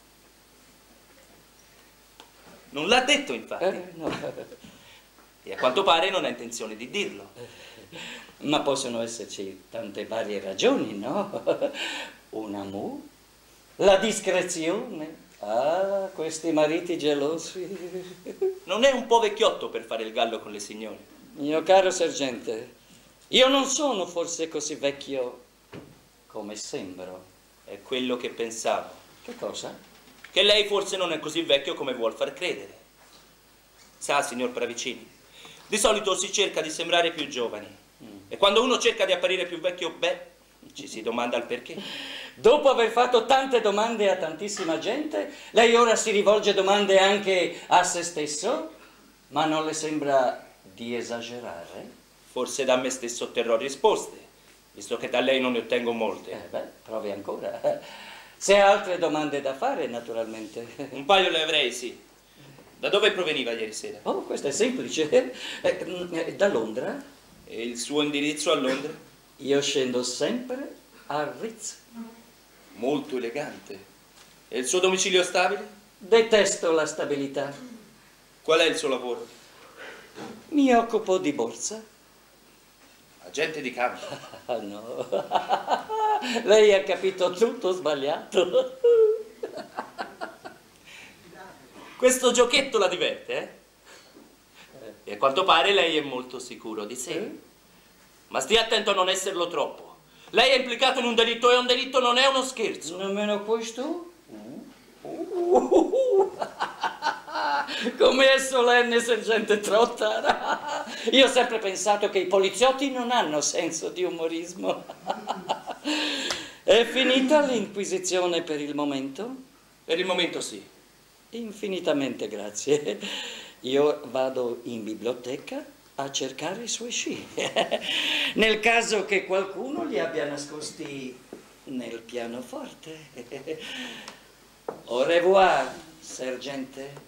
Non l'ha detto, infatti. No. E a quanto pare non ha intenzione di dirlo. Ma possono esserci tante varie ragioni, no? Un amour, la discrezione. Ah, questi mariti gelosi. Non è un po' vecchiotto per fare il gallo con le signore? Mio caro sergente, io non sono forse così vecchio come sembro. È quello che pensavo. Che cosa? Che lei forse non è così vecchio come vuol far credere. Sa, signor Pravicini, di solito si cerca di sembrare più giovani. E quando uno cerca di apparire più vecchio, ci si domanda il perché. Dopo aver fatto tante domande a tantissima gente, lei ora si rivolge domande anche a se stesso? Ma non le sembra di esagerare? Forse da me stesso otterrò risposte, visto che da lei non ne ottengo molte. Provi ancora. Se ha altre domande da fare, naturalmente. Un paio le avrei, sì. Da dove proveniva ieri sera? Oh, questo è semplice. Da Londra. E il suo indirizzo a Londra? Io scendo sempre a Ritz. Molto elegante. E il suo domicilio stabile? Detesto la stabilità. Qual è il suo lavoro? Mi occupo di borsa. Agente di cambio? No. Lei ha capito tutto sbagliato. Questo giochetto la diverte, eh? E a quanto pare lei è molto sicuro di sé. Ma stia attento a non esserlo troppo. Lei è implicato in un delitto e un delitto non è uno scherzo. Nemmeno questo? Come è solenne, sergente Trotta. Io ho sempre pensato che i poliziotti non hanno senso di umorismo. È finita l'inquisizione per il momento? Per il momento sì. Infinitamente grazie. Io vado in biblioteca a cercare i suoi sci. Nel caso che qualcuno li abbia nascosti nel pianoforte. Au revoir, sergente.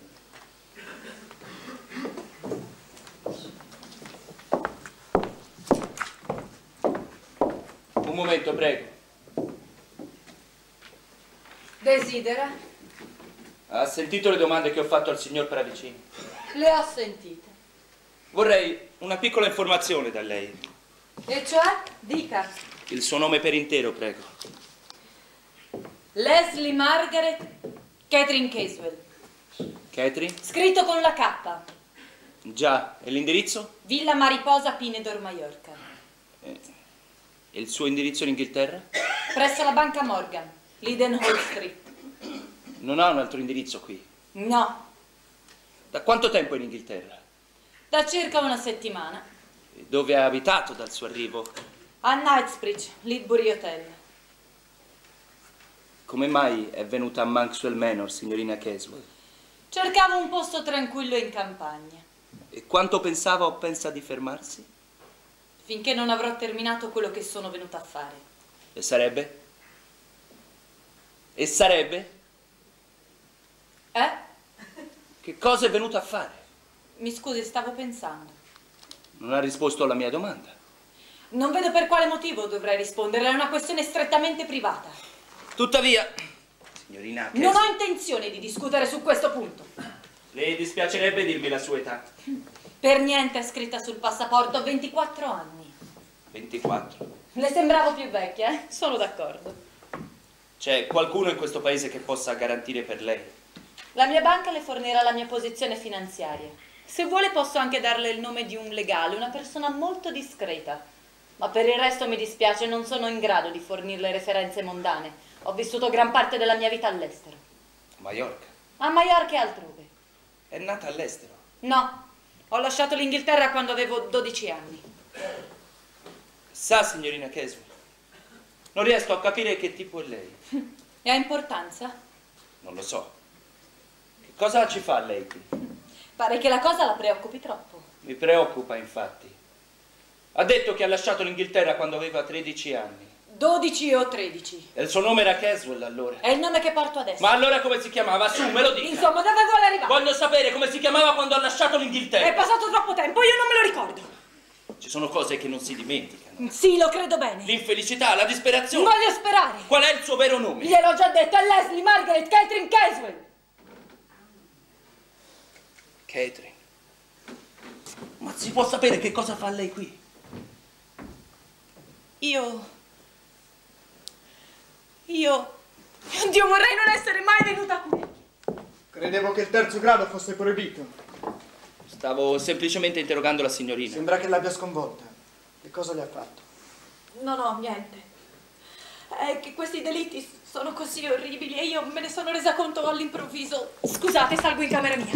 Un momento, prego. Desidera? Ha sentito le domande che ho fatto al signor Pravicini? Le ho sentite. Vorrei una piccola informazione da lei. E cioè? Dica. Il suo nome per intero, prego. Leslie Margaret Catherine Caswell. Catherine? Scritto con la K. Già, e l'indirizzo? Villa Mariposa, Pinedor, Mallorca. E il suo indirizzo in Inghilterra? Presso la banca Morgan, Leadenhall Street. Non ha un altro indirizzo qui? No, Da quanto tempo è in Inghilterra? da circa una settimana. E dove ha abitato dal suo arrivo? A Knightsbridge, Lidbury Hotel. Come mai è venuta a Monkswell Manor, signorina Caswell? Cercavo un posto tranquillo in campagna. E quanto pensava o pensa di fermarsi? Finché non avrò terminato quello che sono venuta a fare. E sarebbe? E sarebbe? Che cosa è venuta a fare? Mi scusi, stavo pensando. Non ha risposto alla mia domanda. Non vedo per quale motivo dovrei risponderle, è una questione strettamente privata. Tuttavia, signorina Caswell... Non ho intenzione di discutere su questo punto. Le dispiacerebbe dirmi la sua età? Per niente è scritta sul passaporto, ho 24 anni. 24. Le sembravo più vecchia, eh? Sono d'accordo. C'è qualcuno in questo paese che possa garantire per lei? La mia banca le fornirà la mia posizione finanziaria. Se vuole posso anche darle il nome di un legale, una persona molto discreta. Ma per il resto mi dispiace, non sono in grado di fornirle referenze mondane. Ho vissuto gran parte della mia vita all'estero. Maiorca? A Maiorca e altrove. È nata all'estero? No, ho lasciato l'Inghilterra quando avevo 12 anni. Sa, signorina Caswell, non riesco a capire che tipo è lei. E ha importanza? Non lo so. Che cosa ci fa lei qui? Pare che la cosa la preoccupi troppo. Mi preoccupa, infatti. Ha detto che ha lasciato l'Inghilterra quando aveva 13 anni. 12 o 13. E il suo nome era Caswell, allora? È il nome che porto adesso. Ma allora come si chiamava? Su, me lo dica. Insomma, dove vuole arrivare? Voglio sapere come si chiamava quando ha lasciato l'Inghilterra. È passato troppo tempo, io non me lo ricordo. Ci sono cose che non si dimenticano. Sì, lo credo bene. L'infelicità, la disperazione. Voglio sperare. Qual è il suo vero nome? Gliel'ho già detto, è Leslie Margaret Catherine Caswell. Catherine. Ma si può sapere che cosa fa lei qui? Dio, vorrei non essere mai venuta qui. Credevo che il terzo grado fosse proibito. Stavo semplicemente interrogando la signorina. Sembra che l'abbia sconvolta. Che cosa le ha fatto? No, niente. È che questi delitti sono così orribili e io me ne sono resa conto all'improvviso. Scusate, salgo in camera mia.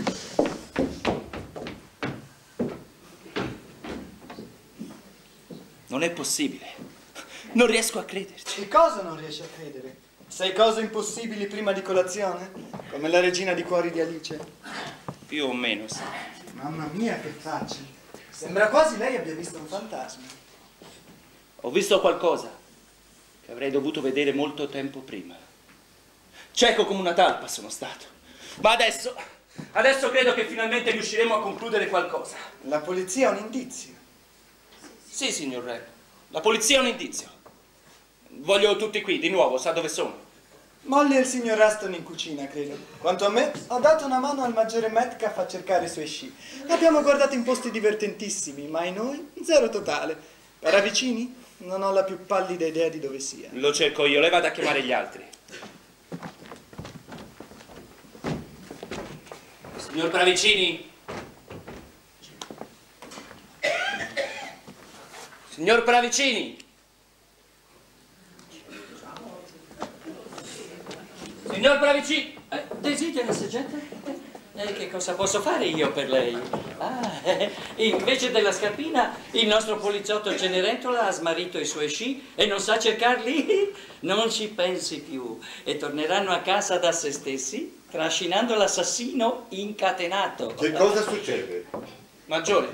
Non è possibile. Non riesco a crederci. Che cosa non riesci a credere? 6 cose impossibili prima di colazione? Come la regina di cuori di Alice? Più o meno, sì. Mamma mia, che faccia! Sembra quasi lei abbia visto un fantasma. Ho visto qualcosa che avrei dovuto vedere molto tempo prima. Cieco come una talpa sono stato. Ma adesso credo che finalmente riusciremo a concludere qualcosa. La polizia ha un indizio. Sì, signor Re. La polizia ha un indizio. Voglio tutti qui, di nuovo, sa dove sono? Molly e il signor Aston in cucina, credo. Quanto a me, ho dato una mano al maggiore Metcalf a cercare i suoi sci. Abbiamo guardato in posti divertentissimi, ma in noi zero totale. Paravicini? Non ho la più pallida idea di dove sia. Lo cerco io, lei vada a chiamare gli altri. Signor Paravicini? Signor Paravicini? Signor Paravicini? Desidera, sergente? Che cosa posso fare io per lei? Invece della scarpina, il nostro poliziotto Cenerentola ha smarrito i suoi sci e non sa cercarli? Non ci pensi più. E torneranno a casa da se stessi, trascinando l'assassino incatenato. Che cosa succede? Maggiore.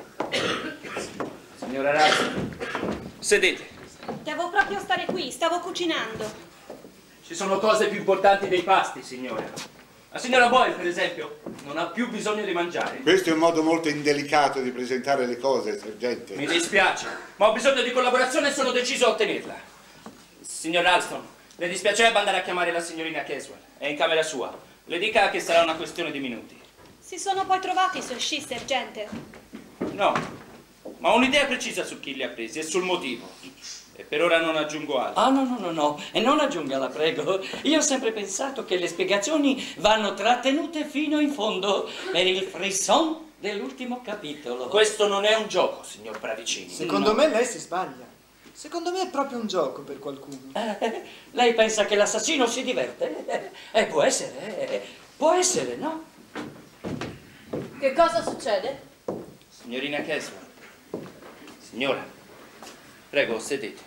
Signora Razzi, sedete. Devo proprio stare qui, stavo cucinando. Ci sono cose più importanti dei pasti, signora. La signora Boyle, per esempio, non ha più bisogno di mangiare. Questo è un modo molto indelicato di presentare le cose, sergente. Mi dispiace, ma ho bisogno di collaborazione e sono deciso a ottenerla. Signor Ralston, le dispiacerebbe andare a chiamare la signorina Caswell? È in camera sua. Le dica che sarà una questione di minuti. Si sono poi trovati i suoi sci, sergente? No, ma ho un'idea precisa su chi li ha presi e sul motivo. E per ora non aggiungo altro. No. E non aggiunga, la prego. Io ho sempre pensato che le spiegazioni vanno trattenute fino in fondo per il frisson dell'ultimo capitolo. Questo non è un gioco, signor Paravicini. Secondo me lei si sbaglia. Secondo me è proprio un gioco per qualcuno. Lei pensa che l'assassino si diverte? Può essere, no? Che cosa succede? Signorina Caswell. Signora, prego, sedete.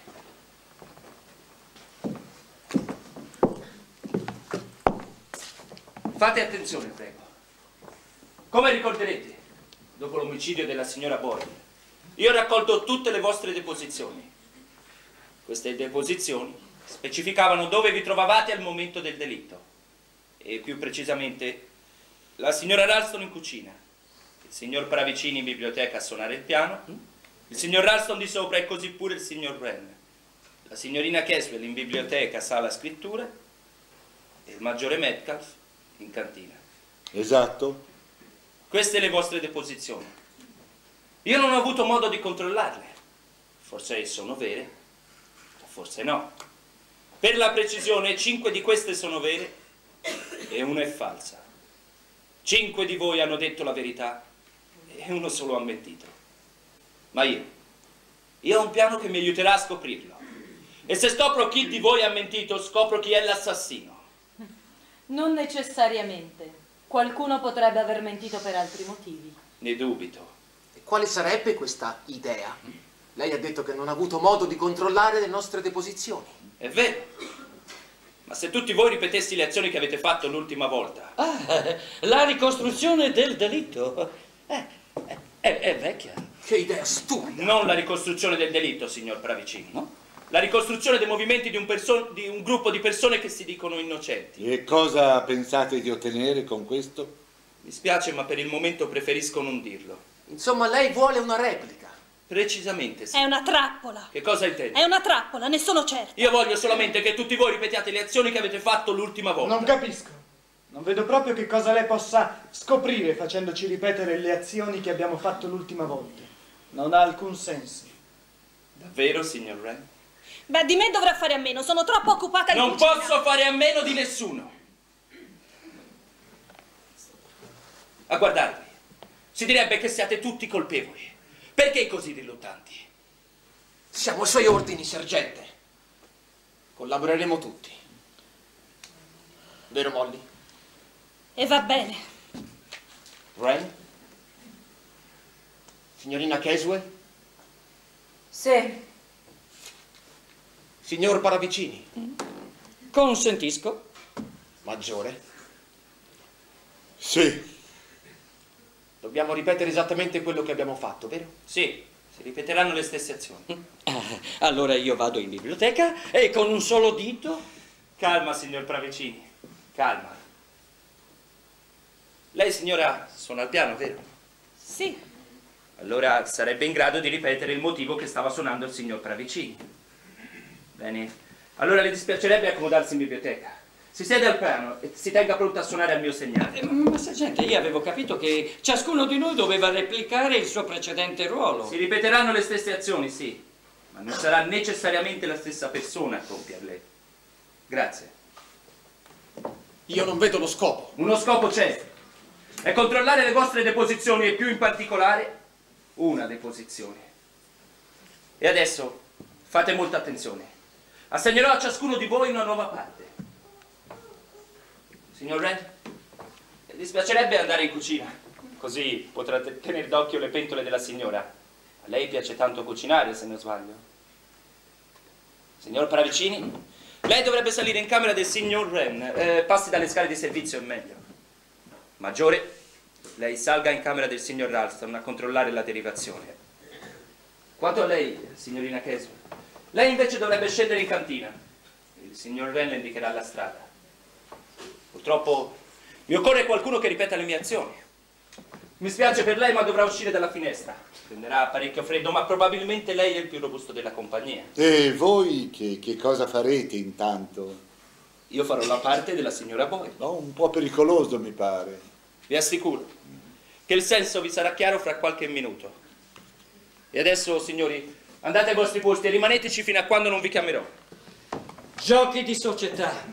Fate attenzione, prego. Come ricorderete, dopo l'omicidio della signora Boyle, io ho raccolto tutte le vostre deposizioni. Queste deposizioni specificavano dove vi trovavate al momento del delitto. E più precisamente, la signora Ralston in cucina, il signor Pravicini in biblioteca a suonare il piano, il signor Ralston di sopra e così pure il signor Wren, la signorina Caswell in biblioteca, sala scrittura e il maggiore Metcalf in cantina. Esatto. Queste le vostre deposizioni. Io non ho avuto modo di controllarle. Forse sono vere, o forse no. Per la precisione, 5 di queste sono vere e una è falsa. 5 di voi hanno detto la verità e uno solo ha mentito. Ma io ho un piano che mi aiuterà a scoprirlo. E se scopro chi di voi ha mentito, scopro chi è l'assassino. Non necessariamente. Qualcuno potrebbe aver mentito per altri motivi. Ne dubito. E quale sarebbe questa idea? Lei ha detto che non ha avuto modo di controllare le nostre deposizioni. È vero. Ma se tutti voi ripetessi le azioni che avete fatto l'ultima volta... La ricostruzione del delitto. È vecchia. Che idea stupida. Non la ricostruzione del delitto, signor Pravicini. No? La ricostruzione dei movimenti di un gruppo di persone che si dicono innocenti. E cosa pensate di ottenere con questo? Mi spiace, ma per il momento preferisco non dirlo. Insomma, lei vuole una replica. Precisamente sì. È una trappola. Che cosa intende? È una trappola, ne sono certa. Io voglio solamente che tutti voi ripetiate le azioni che avete fatto l'ultima volta. Non capisco. Non vedo proprio che cosa lei possa scoprire facendoci ripetere le azioni che abbiamo fatto l'ultima volta. Non ha alcun senso. Davvero, signor Wren? Beh, di me dovrà fare a meno, sono troppo occupata in Non cucina. posso fare a meno di nessuno. A guardarvi, si direbbe che siate tutti colpevoli. Perché così riluttanti? Siamo ai suoi ordini, sergente. Collaboreremo tutti. Vero, Molly? E va bene. Wren? Signorina Caswell? Sì. Signor Paravicini? Consentisco. Maggiore? Sì. Dobbiamo ripetere esattamente quello che abbiamo fatto, vero? Sì, si ripeteranno le stesse azioni. Allora io vado in biblioteca e con un solo dito... Calma, signor Pravicini, calma. Lei, signora, suona il piano, vero? Sì. Allora sarebbe in grado di ripetere il motivo che stava suonando il signor Pravicini. Bene. Allora le dispiacerebbe accomodarsi in biblioteca. Si siede al piano e si tenga pronta a suonare al mio segnale. Ma sergente, io avevo capito che ciascuno di noi doveva replicare il suo precedente ruolo. Si ripeteranno le stesse azioni, sì, ma non sarà necessariamente la stessa persona a compierle. Grazie. Io non vedo lo scopo. Uno scopo c'è. È controllare le vostre deposizioni e più in particolare una deposizione. E adesso fate molta attenzione. Assegnerò a ciascuno di voi una nuova parte. Signor Wren, mi dispiacerebbe andare in cucina, così potrete tenere d'occhio le pentole della signora. A lei piace tanto cucinare, se non sbaglio. Signor Pravicini, lei dovrebbe salire in camera del signor Wren. Passi dalle scale di servizio, è meglio. Maggiore, lei salga in camera del signor Ralston a controllare la derivazione. Quanto a lei, signorina Caswell, lei invece dovrebbe scendere in cantina. Il signor Wren le indicherà la strada. Purtroppo mi occorre qualcuno che ripeta le mie azioni. Mi spiace per lei, ma dovrà uscire dalla finestra. Prenderà parecchio freddo, ma probabilmente lei è il più robusto della compagnia. E voi che cosa farete intanto? Io farò la parte della signora Boyle. No, un po' pericoloso mi pare. Vi assicuro che il senso vi sarà chiaro fra qualche minuto. E adesso, signori, andate ai vostri posti e rimaneteci fino a quando non vi chiamerò. Giochi di società.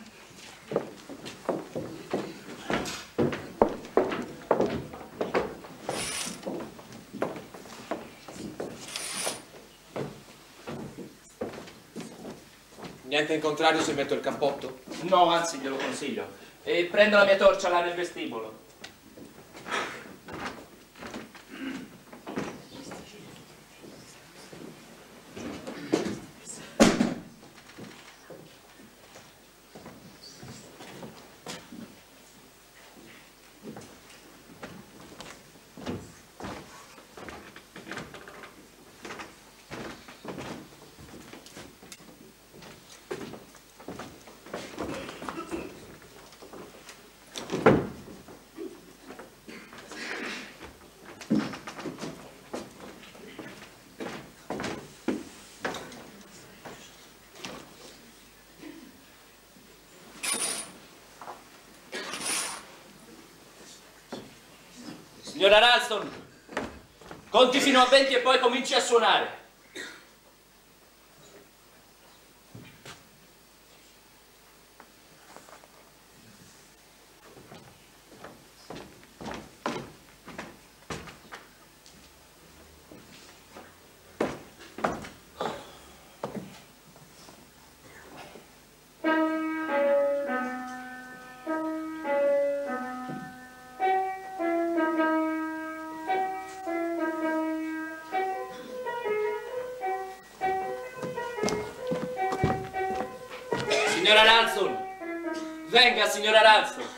Niente in contrario se metto il cappotto? No, anzi, glielo consiglio. E prendo la mia torcia là nel vestibolo. Signora Ralston, conti fino a 20 e poi cominci a suonare. Signora Ralston, venga, signora Ralston.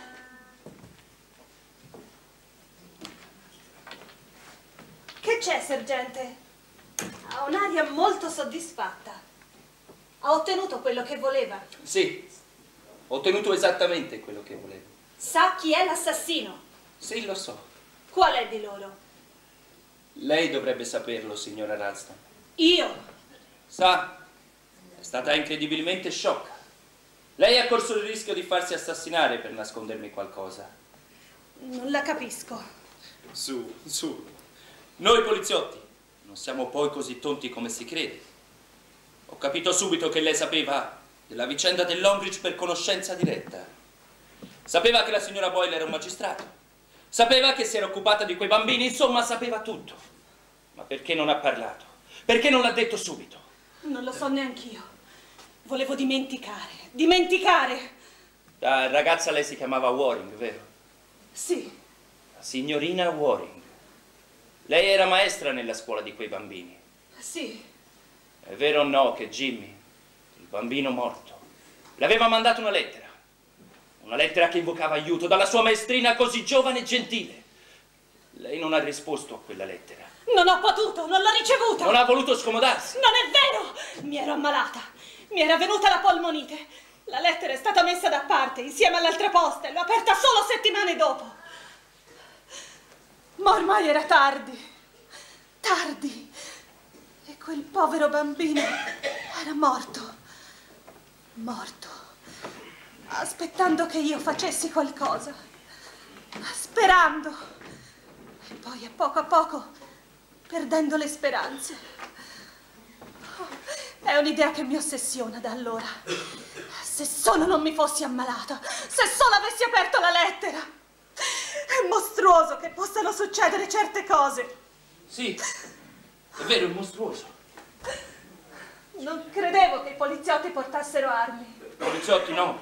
Che c'è, sergente? Ha un'aria molto soddisfatta. Ha ottenuto quello che voleva. Sì, ho ottenuto esattamente quello che volevo. Sa chi è l'assassino? Sì, lo so. Qual è di loro? Lei dovrebbe saperlo, signora Ralston. Io? Sa, è stata incredibilmente sciocca. Lei ha corso il rischio di farsi assassinare per nascondermi qualcosa. Non la capisco. Su, su. Noi poliziotti non siamo poi così tonti come si crede. Ho capito subito che lei sapeva della vicenda dell'Ombridge per conoscenza diretta. Sapeva che la signora Boyle era un magistrato. Sapeva che si era occupata di quei bambini, insomma sapeva tutto. Ma perché non ha parlato? Perché non l'ha detto subito? Non lo so neanch'io. Volevo dimenticare. Da ragazza lei si chiamava Waring, vero? Sì. La signorina Waring. Lei era maestra nella scuola di quei bambini. Sì. È vero o no che Jimmy, il bambino morto, le aveva mandato una lettera? Una lettera che invocava aiuto dalla sua maestrina così giovane e gentile. Lei non ha risposto a quella lettera. Non ho potuto, non l'ho ricevuta. Non ha voluto scomodarsi. Non è vero! Mi ero ammalata. Mi era venuta la polmonite. La lettera è stata messa da parte insieme all'altra posta e l'ho aperta solo settimane dopo. Ma ormai era tardi. Tardi. E quel povero bambino era morto. Morto. Aspettando che io facessi qualcosa. Sperando. E poi a poco, perdendo le speranze. È un'idea che mi ossessiona da allora. Se solo non mi fossi ammalata, se solo avessi aperto la lettera. È mostruoso che possano succedere certe cose. Sì, è vero, è mostruoso. Non credevo che i poliziotti portassero armi. Poliziotti no.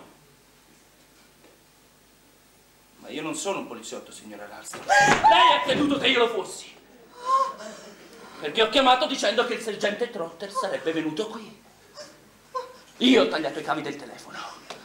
Ma io non sono un poliziotto, signora Ralston. Lei ha creduto che io lo fossi. Perché ho chiamato dicendo che il sergente Trotter sarebbe venuto qui. Io ho tagliato i cavi del telefono.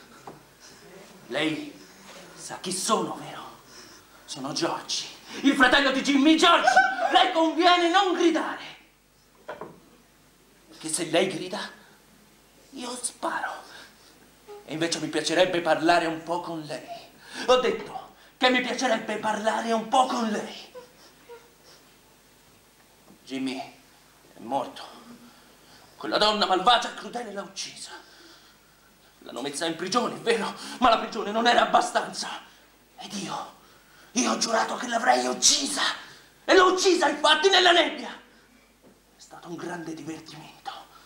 Lei sa chi sono, vero? Sono Georgie, il fratello di Jimmy. Georgie, lei conviene non gridare. Perché se lei grida, io sparo. E invece mi piacerebbe parlare un po' con lei. Ho detto che mi piacerebbe parlare un po' con lei. Jimmy è morto. Quella donna malvagia e crudele l'ha uccisa. L'hanno messa in prigione, è vero, ma la prigione non era abbastanza. Ed io ho giurato che l'avrei uccisa. E l'ho uccisa, infatti, nella nebbia. È stato un grande divertimento.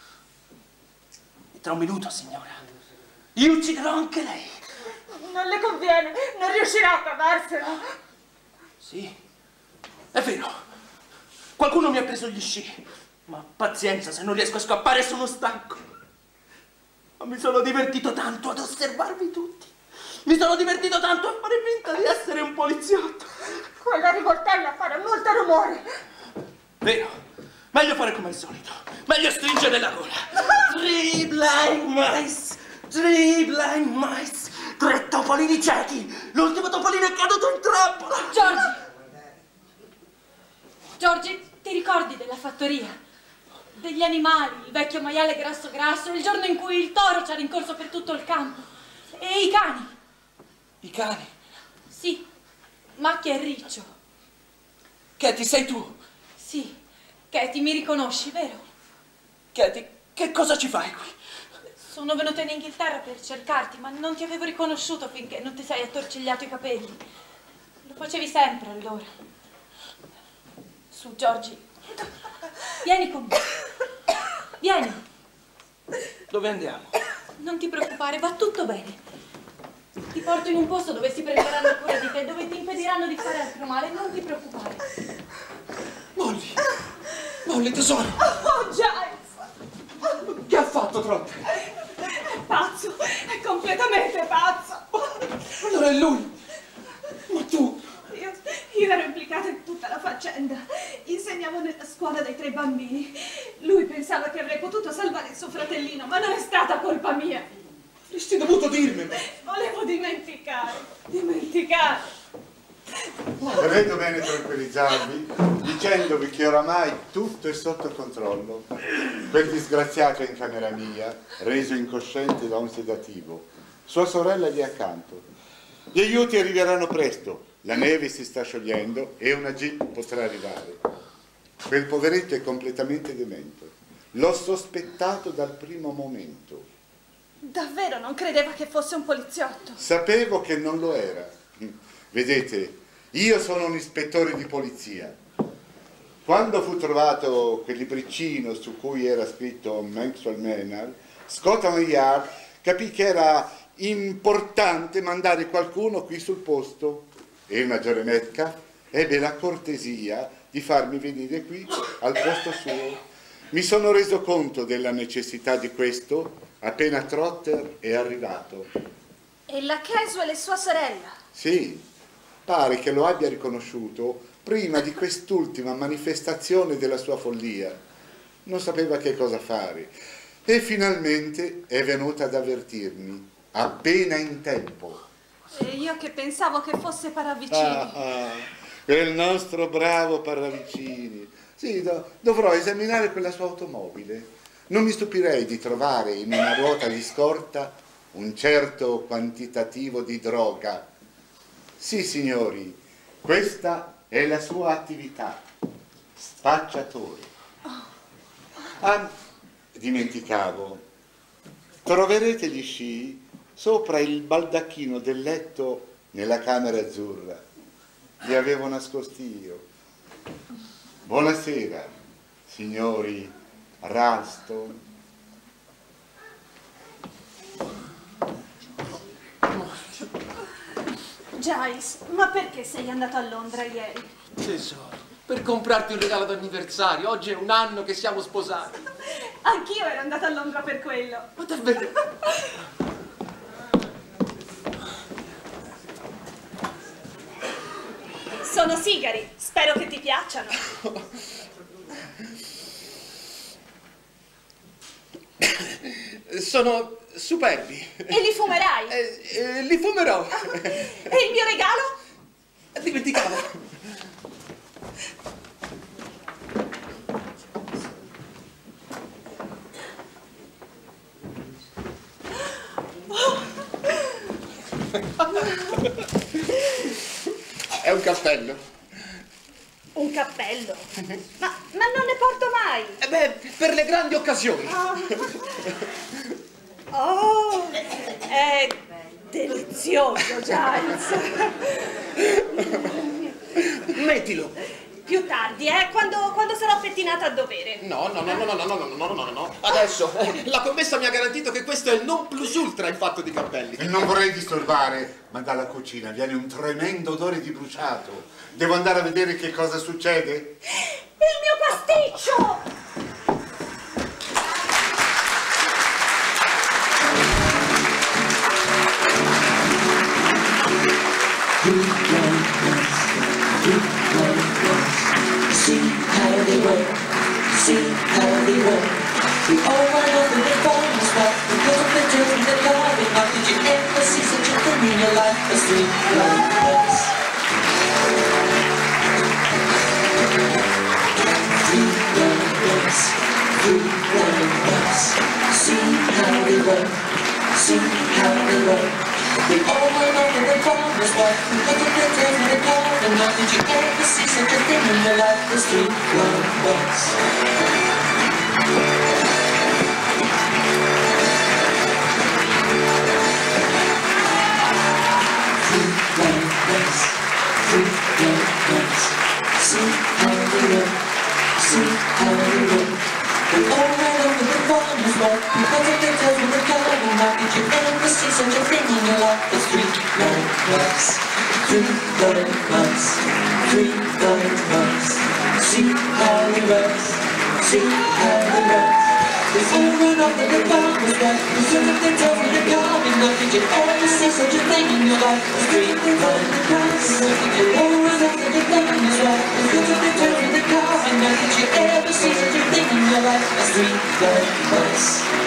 E tra un minuto, signora, io ucciderò anche lei. Non le conviene, non riuscirà a cavarsela. Sì, è vero. Qualcuno mi ha preso gli sci, ma pazienza, se non riesco a scappare sono stanco. Ma mi sono divertito tanto ad osservarvi tutti. Mi sono divertito tanto a fare finta di essere un poliziotto. Quella rivoltella fa molto rumore. Vero? Meglio fare come al solito. Meglio stringere la gola. 3 blind mice. 3 blind mice. 3 topolini ciechi. L'ultimo topolino è caduto in trappola. Giorgi, ti ricordi della fattoria? Degli animali, il vecchio maiale grasso grasso, il giorno in cui il toro ci ha rincorso per tutto il campo. E i cani. I cani? Sì, Macchia e Riccio. Katie, sei tu? Sì, Katie, mi riconosci, vero? Katie, che cosa ci fai qui? Sono venuta in Inghilterra per cercarti, ma non ti avevo riconosciuto finché non ti sei attorcigliato i capelli. Lo facevi sempre allora. Su, Giorgi, vieni con me. Vieni. Dove andiamo? Non ti preoccupare, va tutto bene. Ti porto in un posto dove si prenderanno cura di te, dove ti impediranno di fare altro male, non ti preoccupare. Molly! Molly, tesoro! Oh, Giles! Che ha fatto, Trot? È pazzo, è completamente pazzo. Allora è lui! Ma tu? Io ero implicata in tutta la faccenda. Insegnavo nella scuola dei 3 bambini. Lui pensava che avrei potuto salvare il suo fratellino, ma non è stata colpa mia. Avresti dovuto dirmelo. Volevo dimenticare. Credo bene tranquillizzarvi dicendovi che oramai tutto è sotto controllo. Quel disgraziato è in camera mia, reso incosciente da un sedativo. Sua sorella lì accanto. Gli aiuti arriveranno presto. La neve si sta sciogliendo e una jeep potrà arrivare. Quel poveretto è completamente demente. L'ho sospettato dal primo momento. Davvero non credeva che fosse un poliziotto? Sapevo che non lo era. Vedete, io sono un ispettore di polizia. Quando fu trovato quel libricino su cui era scritto Maxwell Manor, Scotland Yard capì che era importante mandare qualcuno qui sul posto. E il maggiore Metcalf ebbe la cortesia di farmi venire qui al posto suo. Mi sono reso conto della necessità di questo appena Trotter è arrivato. E la Caswell è sua sorella? Sì, pare che lo abbia riconosciuto prima di quest'ultima manifestazione della sua follia. Non sapeva che cosa fare e finalmente è venuta ad avvertirmi, appena in tempo. E io che pensavo che fosse Paravicini. Quel nostro bravo Paravicini. Sì, dovrò esaminare quella sua automobile. Non mi stupirei di trovare in una ruota di scorta un certo quantitativo di droga. Sì, signori, questa è la sua attività. Spacciatore. Ah, dimenticavo. Troverete gli sci sopra il baldacchino del letto nella camera azzurra. Li avevo nascosti io. Buonasera, signori Ralston. Giles, ma perché sei andato a Londra ieri? Tesoro, per comprarti un regalo d'anniversario. Oggi è un anno che siamo sposati. Anch'io ero andata a Londra per quello. Ma davvero? Sono sigari, spero che ti piacciono. Sono superbi. E li fumerai? Li fumerò. E il mio regalo? Dimenticavo. È un cappello. Un cappello? Ma non ne porto mai. Per le grandi occasioni. Oh, è delizioso, Giles. Mettilo. Più tardi, quando sarò pettinata a dovere. No. Adesso, la commessa mi ha garantito che questo è il non plus ultra in fatto di cappelli. E non vorrei disturbare, ma dalla cucina viene un tremendo odore di bruciato. Devo andare a vedere che cosa succede. Il mio pasticcio! in your life, a street like this. Three blind mice, see how they run, see how they run. They all went up in the farmer's wife, look at their tails in the car, and now did you ever see such a thing in your life, a street blind mice? See how they run, see how they run. They all ran over the farmer's wife, because of their tails with the car, and now did you ever see such a thing in your life, a street blind mice? Three blind mice, three blind mice. See how they run, see how they run. They all ran over the farmer's wife, because of their tails with the car, and now did you ever see such a thing in your life, a street blind mice? They all ran over the farmer's wife, because of their tails with the car, and now did you ever see such a thing in your life, a street blind mice?